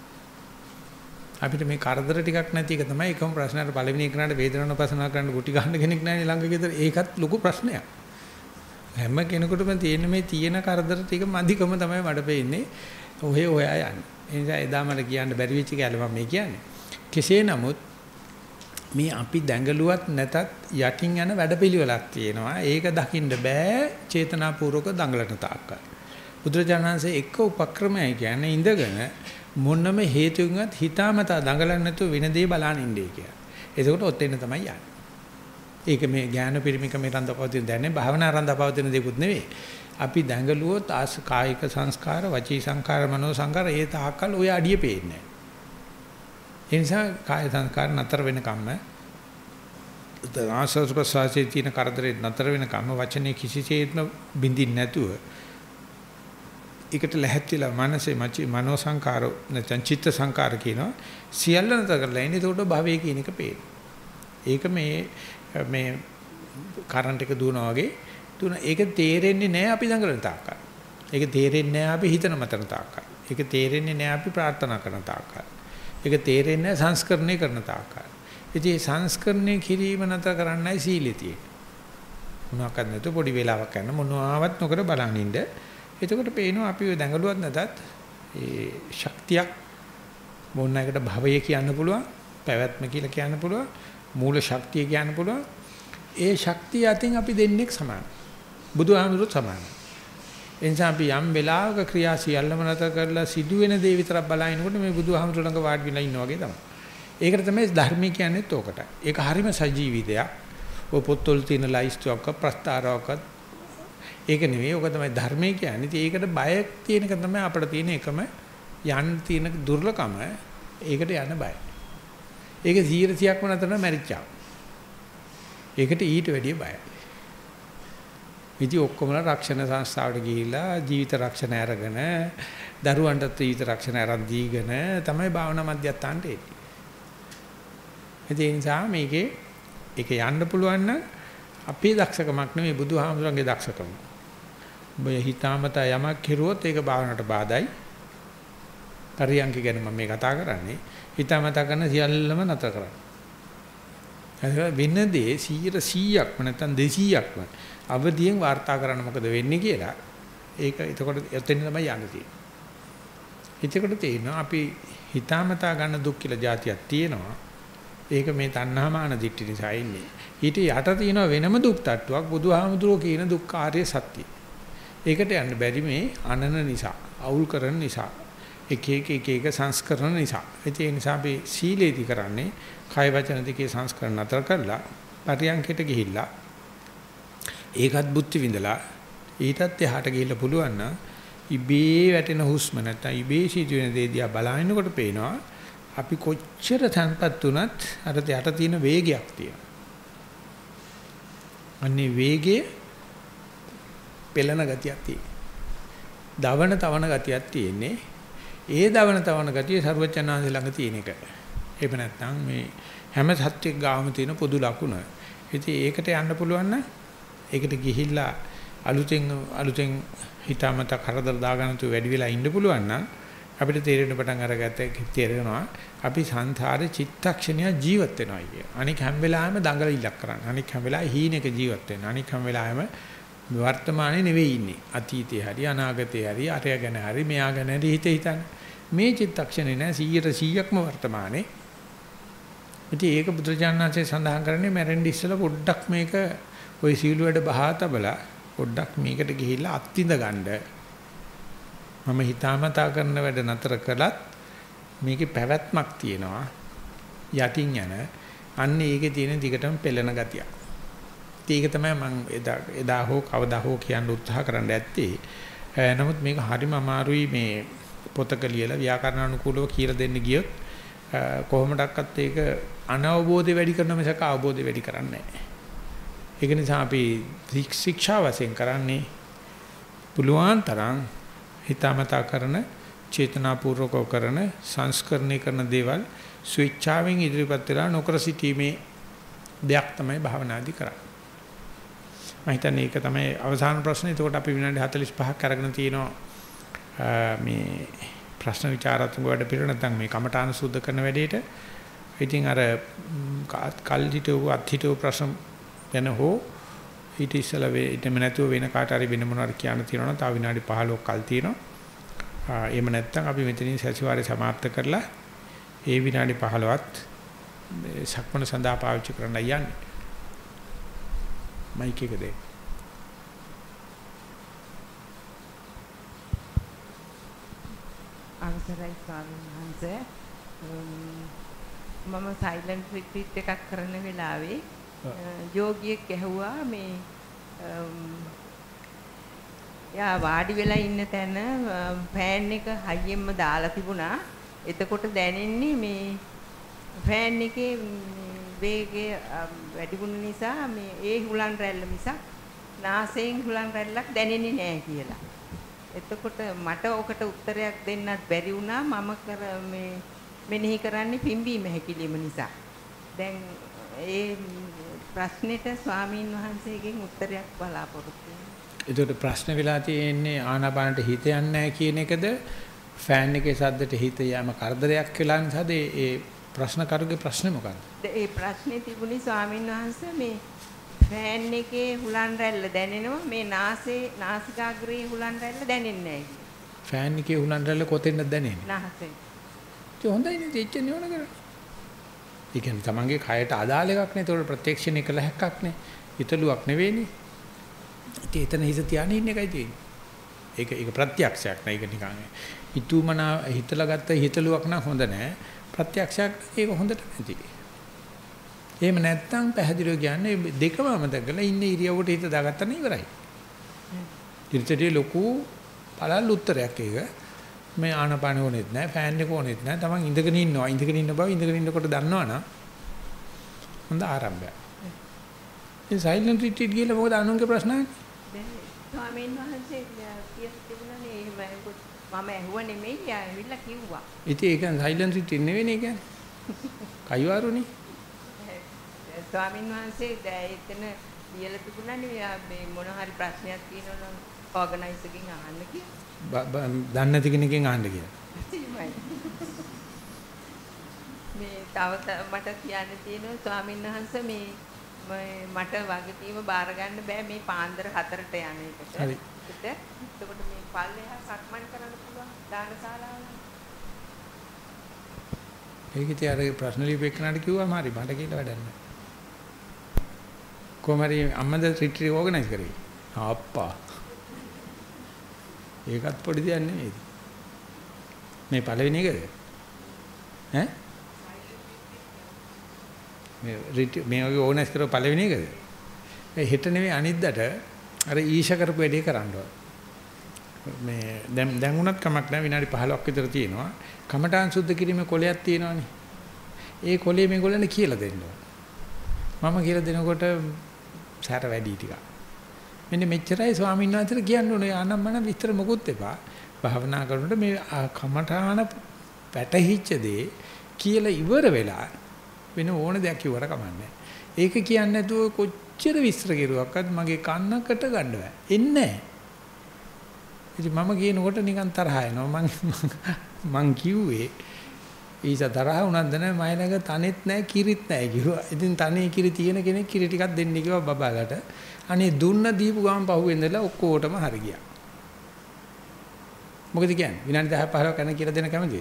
අපිට මේ කරදර ටිකක් නැති එක තමයි එකම ප්‍රශ්නයට පළවෙනි එකනට වේදනාවන පසනා කරන්න ගුටි ගන්න කෙනෙක් නැහැ ළඟ ගෙදර. ඒකත් ලොකු ප්‍රශ්නයක්. හැම කෙනෙකුටම තියෙන මේ තියෙන කරදර ටික මදිකම තමයි මඩ පෙන්නේ. ඔහෙ ඔයා යන්නේ. ඒ නිසා එදා මට කියන්න බැරි වෙච්ච කැලේ මම මේ කියන්නේ. කෙසේ නමුත් මේ අපි දැඟලුවත් නැතත් යටින් යන වැඩපිළිවෙලක් තියෙනවා. ඒක දකින්න බෑ චේතනාපූර්වක දඟලන තාක්කල්. බුදුරජාණන්සේ එක්ක උපක්‍රමයි කියන්නේ ඉඳගෙන මොනම හේතුවකින්වත් හිතාමතා දඟලන්නේ නැතුව වෙන දේ බලන්න ඉන්නේ කියලා. එතකොට ඔතෙන් තමයි යන්නේ. ඒක මේ ඥාන පිරිමිකම රඳපවතින දැනේ භාවනා රඳපවතින දෙකුත් නෙවෙයි. අපි දැඟලුවොත් ආස කායික සංස්කාර, වචී සංස්කාර, මනෝ සංස්කාර ඒ තාක්කල් ඔය අඩිය පේන්නේ නැහැ. ඒ නිසා කාය සංස්කාර නතර වෙන කම්ම ආසස් ප්‍රසාසී තින කරදරේ නතර වෙන කම්ම වචනේ කිසිසේත්ම බින්දින් නැතුව ඒකට ලැහැත්තිලා මනසේ මනෝ සංකාර නැත්නම් චිත්ත සංකාර කියනවා සියල්ල නතර කරලා ඉන්නේ. ඒකට භවයේ කියන එක පේනවා. ඒක මේ මේ කරන්ට් එක දුවනවා වගේ දුන ඒක තේරෙන්නේ නැහැ අපි දඟලන තාක්කල්. ඒක තේරෙන්නේ නැහැ අපි හිතන මතන තාක්කල්. ඒක තේරෙන්නේ නැහැ අපි ප්‍රාර්ථනා කරන තාක්කල්. ඒක තේරෙන්නේ නැහැ සංස්කරණය කරන තාක්කල්. ඉතින් සංස්කරණය කිරීම නතර කරන්නයි සීලය තියෙන්නේ. මොනවාක්වත් නැතුව පොඩි වෙලාවක් යන මොනවාවත් නොකර බලන් ඉන්න. එතකොට පේනවා අපි ඔය දඟලුවත් නැතත් ඒ ශක්තියක් මොන එකට භවය කියන්න පුළුවන්, පැවැත්ම කියලා කියන්න පුළුවන්, මූල ශක්තිය කියන්න පුළුවන්. ඒ ශක්තිය අතින් අපි දෙන්නෙක් සමානයි. බුදුහාමුදුරුවෝ සමානයි. එනිසා අපි යම් වෙලාවක ක්‍රියා සියල්ලම නැතර කරලා සිදුවෙන දේ විතරක් බලනකොට මේ බුදුහාමුදුරුවෝ ළඟ වාඩි වෙලා ඉන්නා වගේ තමයි. ඒකට තමයි ධර්මය කියන්නේත් ඕකට. ඒක හරිම සජීවී දෙයක්. ඔය පොත්වල තියෙන ලයිස්තුවක් ප්‍රස්තාරාවක් ඒක නෙවෙයි. ඕක තමයි ධර්මය කියන්නේ. ඉතින් ඒකට බය තියෙන එක තමයි අපිට තියෙන එකම යන්න තියෙන දුර්ලභම. ඒකට යන බය. ඒක සීරසියක්ම නැතර මැරිච්චා. ඒකට ඊට වැඩිය බයයි. ඉතින් ඔක්කොමලා රක්ෂණ සංස්ථාවට ගිහිල්ලා ජීවිත රක්ෂණ අරගෙන දරුවන්ටත් ජීවිත රක්ෂණ අරන් දීගෙන තමයි භාවනා මධ්‍යස්ථානට එන්නේ. ඒ නිසා මේකේ ඒක යන්න පුළුවන් නම් අපේ දක්ෂකමක් නෙමෙයි බුදුහාමුදුරන්ගේ දක්ෂකම. ඔබ හිතාමතා යමක් කෙරුවොත් ඒක භාවනාවට බාධායි. පරියන්ක ගැන මම මේ කතා කරන්නේ. හිතාමතා කරන සියල්ලම නතර කරන්න. වෙනදේ සීයක්ම නැත්නම් දෙසීයක්ම අවදියෙන් වාර්තා කරන්න මොකද වෙන්නේ කියලා ඒක එතකොට එතෙන් තමයි යන්නේ තියෙන්නේ. එතකොට තේරෙනවා අපි හිතාමතා ගන්න දුක් කියලා જાතියක් තියෙනවා. ඒක මේ තණ්හා මාන දිට්ඨි නිසා ඉන්නේ. ඊට යට තියෙන වෙනම දුක් තට්ටුවක් බුදුහාමුදුරුවෝ කියන දුක්ඛාරය සත්‍යය. ඒකට යන්න බැරි මේ අනන නිසා, අවුල් කරන නිසා, එක එක එක එක සංස්කරණ නිසා. ඒ නිසා අපි සීලේදී කරන්නේ කය වචන දෙකේ සංස්කරණ අතර කරලා පරියන්කයට ගිහිල්ලා ඒකත් බුද්ධි විඳලා ඊටත් එහාට ගිහිල්ලා පුළුවන් නම් ඉබේ වැටෙන හුස්ම නැත්නම් ඉබේ සිදුවෙන දේ දිහා බලනකොට පේනවා අපි කොච්චර තන්පත් වුණත් අර යට තියෙන වේගයක් තියෙනවා. අන්නේ වේගයේ පෙළන ගතියක් තියෙනවා. දවන තවන ගතියක් තියෙන්නේ. ඒ දවන තවන ගතිය සර්වචනාංශ ළඟ තියෙන එක. ඒක නැත්නම් මේ හැම සත්‍යයක් ගාම තියෙන පොදු ලකුණ. ඉතින් ඒකට යන්න පුළුවන් නම් ඒකට ගිහිල්ලා අලුතෙන් අලුතෙන් හිතාමත කරදර දාගන්න තු වැඩි වෙලා ඉන්න පුළුවන් නම් අපිට තේරෙන්න පටන් අරගත්ත තේරෙනවා අපි සංසාරේ චිත්තක්ෂණය ජීවත් වෙනවා කිය. අනික හැම වෙලාවෙම දඟල ඉලක්ක කරන්නේ. අනික හැම වෙලාවෙම හීනෙක ජීවත් වෙනවා. අනික හැම වෙලාවෙම වර්තමානයේ නෙවෙයි ඉන්නේ. අතීතේ හරි අනාගතේ හරි අරය ගැන හරි මෙයා ගැන හරි හිත හිතන්නේ. මේ චිත්තක්ෂණේ නෑ සීයට සීයක්ම වර්තමානයේ. ඉතින් ඒක බුදුරජාණන්සේ සඳහන් කරන්නේ මැරෙන්න ඉස්සෙල්ලා පොඩ්ඩක් මේක ওই සීල වල බහා තබලා පොඩ්ඩක් මේකට ගිහිල්ලා අත්විඳ ගන්න. මම හිතාමතා කරන වැඩ නතර කළත් මේකේ පැවැත්මක් තියෙනවා. යටින් යන අන්න ඒකේ තියෙන දිගටම පෙළෙන ගතිය. ඒක තමයි මම එදා එදා හෝ කවදා හෝ කියන්න උත්සාහ කරන්න ඇත්තේ. නමුත් මේක හරිම අමාරුයි මේ පොතක ලියලා ව්‍යාකරණ අනුකූලව කියලා දෙන්න ගියොත් කොහොමඩක්වත් ඒක අනවබෝධය වැඩි කරන මිසක අවබෝධය වැඩි කරන්නේ නැහැ. ඒක නිසා අපි ශික්ෂා වශයෙන් කරන්නේ පුළුවන් තරම් හිතාමතා කරන චේතනාපූර්වකව කරන සංස්කරණය කරන දේවල් ස්විච්චාවෙන් ඉදිරිපත් වෙලා නොකර සිටීමේ දෙයක් තමයි භාවනාදී කරන්නේ. මම හිතන්නේ ඒක තමයි අවසාන ප්‍රශ්නේ. එතකොට අපි විනාඩි හතළිස් පහක් අරගෙන තියෙනවා මේ ප්‍රශ්න විචාරාත්මක වැඩ පිළිවෙල නැත්නම් මේ කමඨාන සුද්ධ කරන වැඩේට. ඉතින් අර කල් හිටව අත්හිටව ප්‍රශ්න වෙන හෝ ඊට ඉස්සලා වෙයිටම නැතුව වෙන කාට හරි වෙන මොනවාරි කියන්න තියෙනවා නම් තව විනාඩි පහළොවක් කල් තියෙනවා. එහෙම නැත්නම් අපි මෙතනින් සතිವಾರය સમાપ્ત කරලා ඒ විනාඩි පහළොවත් සක්මණ සඳහා පාවිච්චි කරන්න යන්නේ. මයික් එක දෙන්න. අවසරයි ස්වාමීන් වහන්සේ. මම සයිලන්ට් රිට්‍රීට් එකක් කරන වෙලාවේ යෝගියෙක් ඇහුවා මේ යා වාඩි වෙලා ඉන්න තැන ෆෑන් එක හයියෙන්ම දාලා තිබුණා. එතකොට දැනෙන්නේ මේ ෆෑන් එකේ වේගය වැඩි වුණ නිසා මේ ඒ හුලන් රැල්ල මිසක් නාසයෙන් හුලන් රැල්ලක් දැනෙන්නේ නැහැ කියලා. එතකොට මට ඔකට උත්තරයක් දෙන්නත් බැරි වුණා. මම කර මේ මෙනෙහි කරන්නේ පිම්බීම හැකිලිම නිසා. දැන් ඒ ප්‍රශ්නෙට ස්වාමීන් වහන්සේගෙන් උත්තරයක් බලාපොරොත්තු වෙනවා. ඒකට ප්‍රශ්න වෙලා තියෙන්නේ ආනාපානට හිත යන්නේ නැහැ කියන එකද ෆෑන් එකේ සද්දට හිත යෑම කරදරයක් වෙලා නිසාද ඒ ප්‍රශ්න කරුගේ ප්‍රශ්නේ මොකක්ද? ඒ ප්‍රශ්නේ තිබුණේ ස්වාමීන් වහන්සේ මේ ෆෑන් එකේ හුලන් රැල්ල දැනෙනවා මේ නාසයේ නාසිකාග්‍රයේ හුලන් රැල්ල දැනෙන්නේ නැහැ. ෆෑන් එකේ හුලන් රැල්ල කොතෙන්ද දැනෙන්නේ? නාසයෙන්. ඒ හොඳයි නේ එච්චර නිවන කරන්නේ. ඒ කියන්නේ තමන්ගේ කයට අදාළ එකක් නේ. ඒතකොට ප්‍රත්‍යක්ෂණය කළ හැක්කක් නේ. හිතලුවක් නෙවෙයිනේ. ඉතින් එතන හිත තියාගෙන ඉන්න එකයි තියෙන්නේ. ඒක ඒක ප්‍රත්‍යක්ෂයක් නෑ. ඒක නිකන් හිතුමනා හිතලා ගත්ත හිතලුවක් නම් හොඳ නෑ. ප්‍රත්‍යක්ෂයක් ඒක හොඳට නැති. එහෙම නැත්තම් පැහැදිලිව කියන්නේ දෙකම අමතක කරලා ඉන්න ඉරියව්වට හිත දාගත්තා නේ ඉවරයි. ඊටදී ලොකු පළල් උත්තරයක් ඒක. මේ ආනපාන ඕනෙත් නැහැ, ෆෑන් එක ඕනෙත් නැහැ. තමන් ඉඳගෙන ඉන්නවා. ඉඳගෙන ඉන්න බව ඉඳගෙන ඉන්නකොට දන්නවනම් හොඳ ආරම්භයක්. ඒ සයිලන්ට් රිට්‍රීට් ගිහලා මොකද අනුන්ගේ ප්‍රශ්න අහන්නේ? දැන් ස්වාමීන් වහන්සේ කියලා තිබුණානේ එහෙම මම ඇහුව නෙමෙයි ඇවිල්ලා කිව්වා. ඉතින් ඒක සයිලන්ට් රිට්‍රීට් නෙවෙයි කියන්නේ. කයිවාරුනේ. ස්වාමීන් වහන්සේ එතන ලියලා තිබුණානේ මේ මොන හරි ප්‍රශ්නයක් තියෙනවා නම් ඕගනයිසර්ගෙන් අහන්න කියලා. දන්නේ නැති කෙනකින් අහන්න කියලා. මේ තව මට කියන්න තියෙනවා ස්වාමීන් වහන්සේ මේ මට වගකීම බාර ගන්න බෑ මේ පාන්දර හතරට යන එකට. හරි. එතකොට මේ පල්ලෙහා සක්මන් කරන්න පුළුවන් දානශාලාවල. ඒක ඉතින් අර ප්‍රශ්න ලියපෙන්නාට කිව්වම හරි මට කියලා වැඩක් නැහැ. කොහමරි අම්මද රිට්‍රීට් ඕගනයිස් කරේ. අප්පා. ඒකත් පොඩි දෙයක් නෙමෙයි. මේ පළවෙනි එකද? ඈ? මේ රිට්‍රීට් මේ වගේ ඕගනයිස් කරව පළවෙනි එකද? ඒ හෙට නෙමෙයි අනිද්දාට අර ඊෂ කරපු වැඩේ කරන්න ඕන. මේ දැන් දැන් උනත් කමක් නැහැ විනාඩි පහළොවක් විතර තියෙනවා. කමඨාන් සුද්ධ කිරීමේ කොලයක් තියෙනවානේ. ඒ කොලේ මේගොල්ලන්ට කියලා දෙන්න ඕන. මම කියලා දෙනකොට සැර වැඩි ටිකක්. මෙන්න මෙච්චරයි ස්වාමීන් වහන්සේට කියන්න ඕනේ. ආනම්මන විස්තර මොකුත් එපා. භාවනා කරනකොට මේ කමඨාන පැටහිච්ච දේ කියලා ඉවර වෙලා වෙන ඕන දෙයක් කිව්වට කමන්නේ. ඒක කියන්නේ නැතුව කොච්චර විස්තර කෙරුවක්වත් මගේ කන්නකට ගන්න බෑ. එන්නේ නැහැ. ඉතින් මම කියනකොට නිකන් තරහ එනවා. මං මං කිව්වේ ඊස තරහ උනන්ද නැහැ මයිලඟ තනෙත් නැහැ කිරිත් නැහැ කිව්වා. ඉතින් තනේ කිරි තියෙන කෙනෙක් කිරි ටිකක් දෙන්න කිව්වා බබාලට. අනේ දුන්න දීපු ගමන් පහුවෙන්දලා ඔක්කොටම හරි ගියා. මොකද කියන්නේ? විනාඩි දහ පහළොව කන කියලා දෙන කැමතිද?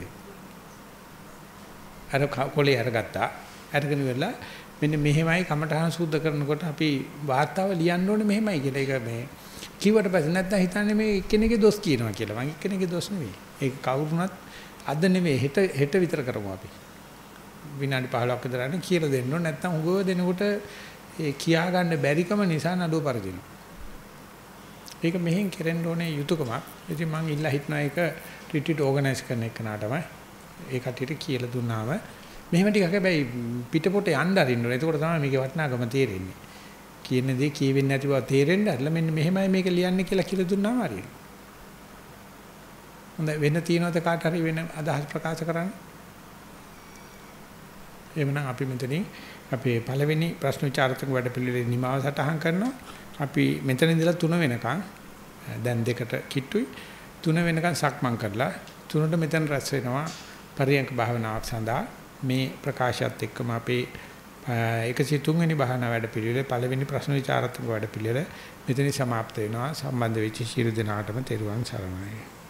අර කොලේ අරගත්තා. අරගෙන ඉවරලා මෙන්න මෙහෙමයි කමඨහන සූද්ධ කරනකොට අපි වාර්තාව ලියන්න ඕනේ මෙහෙමයි කියලා. ඒක මේ කිව්වට පස්සේ නැත්නම් හිතන්නේ මේ එක්කෙනෙක්ගේ දොස් කියනවා කියලා. මං එක්කෙනෙක්ගේ දොස් නෙවෙයි. ඒක කවුරුණත් අද නෙවෙයි හෙට හෙට විතර කරමු අපි. විනාඩි පහළොවක් විතර යන කියලා දෙන්න ඕනේ. නැත්නම් උගව දෙනකොට ඒ කියා ගන්න බැරිකම නිසා නඩුව පරදිනවා. ඒක මෙහෙන් කෙරෙන්න ඕනේ යුතුයකමක්. ඉතින් මං ඉල්ලා හිටනවා ඒක රිට්‍රීට් ඕගනයිස් කරන එක නාටම ඒ කටියට කියලා දුන්නාම මෙහෙම ටිකක් හැබැයි පිටපොට යන්න අරින්න ඕනේ. එතකොට තමයි මේකේ වටිනාකම තේරෙන්නේ. කියන දේ කියවෙන්නේ නැති බව තේරෙන්න ඇරලා මෙන්න මෙහෙමයි මේක ලියන්නේ කියලා කියලා දුන්නාම හරියට. හොඳයි වෙන තියනවද කාට හරි වෙන අදහස් ප්‍රකාශ කරන්න? එhmenan අපි මෙතනින් අපේ පළවෙනි ප්‍රශ්න විචාරතුංග වැඩපිළිවෙලේ නිමාව සටහන් කරනවා. අපි මෙතන ඉඳලා තුන වෙනකන් දැන් දෙකට කිට්ටුයි තුන වෙනකන් සක්මන් කරලා තුනට මෙතන රැස් වෙනවා පරියන්ක භාවනාවක් සඳහා මේ ප්‍රකාශයත් එක්කම අපේ එකසිය තුන් වෙනි භාවනා වැඩපිළිවෙලේ පළවෙනි ප්‍රශ්න විචාරතුංග වැඩපිළිවෙල මෙතනින් સમાપ્ત වෙනවා. සම්බන්ධ වෙච්ච ශිරු දිනාටම තෙරුවන් සරණයි.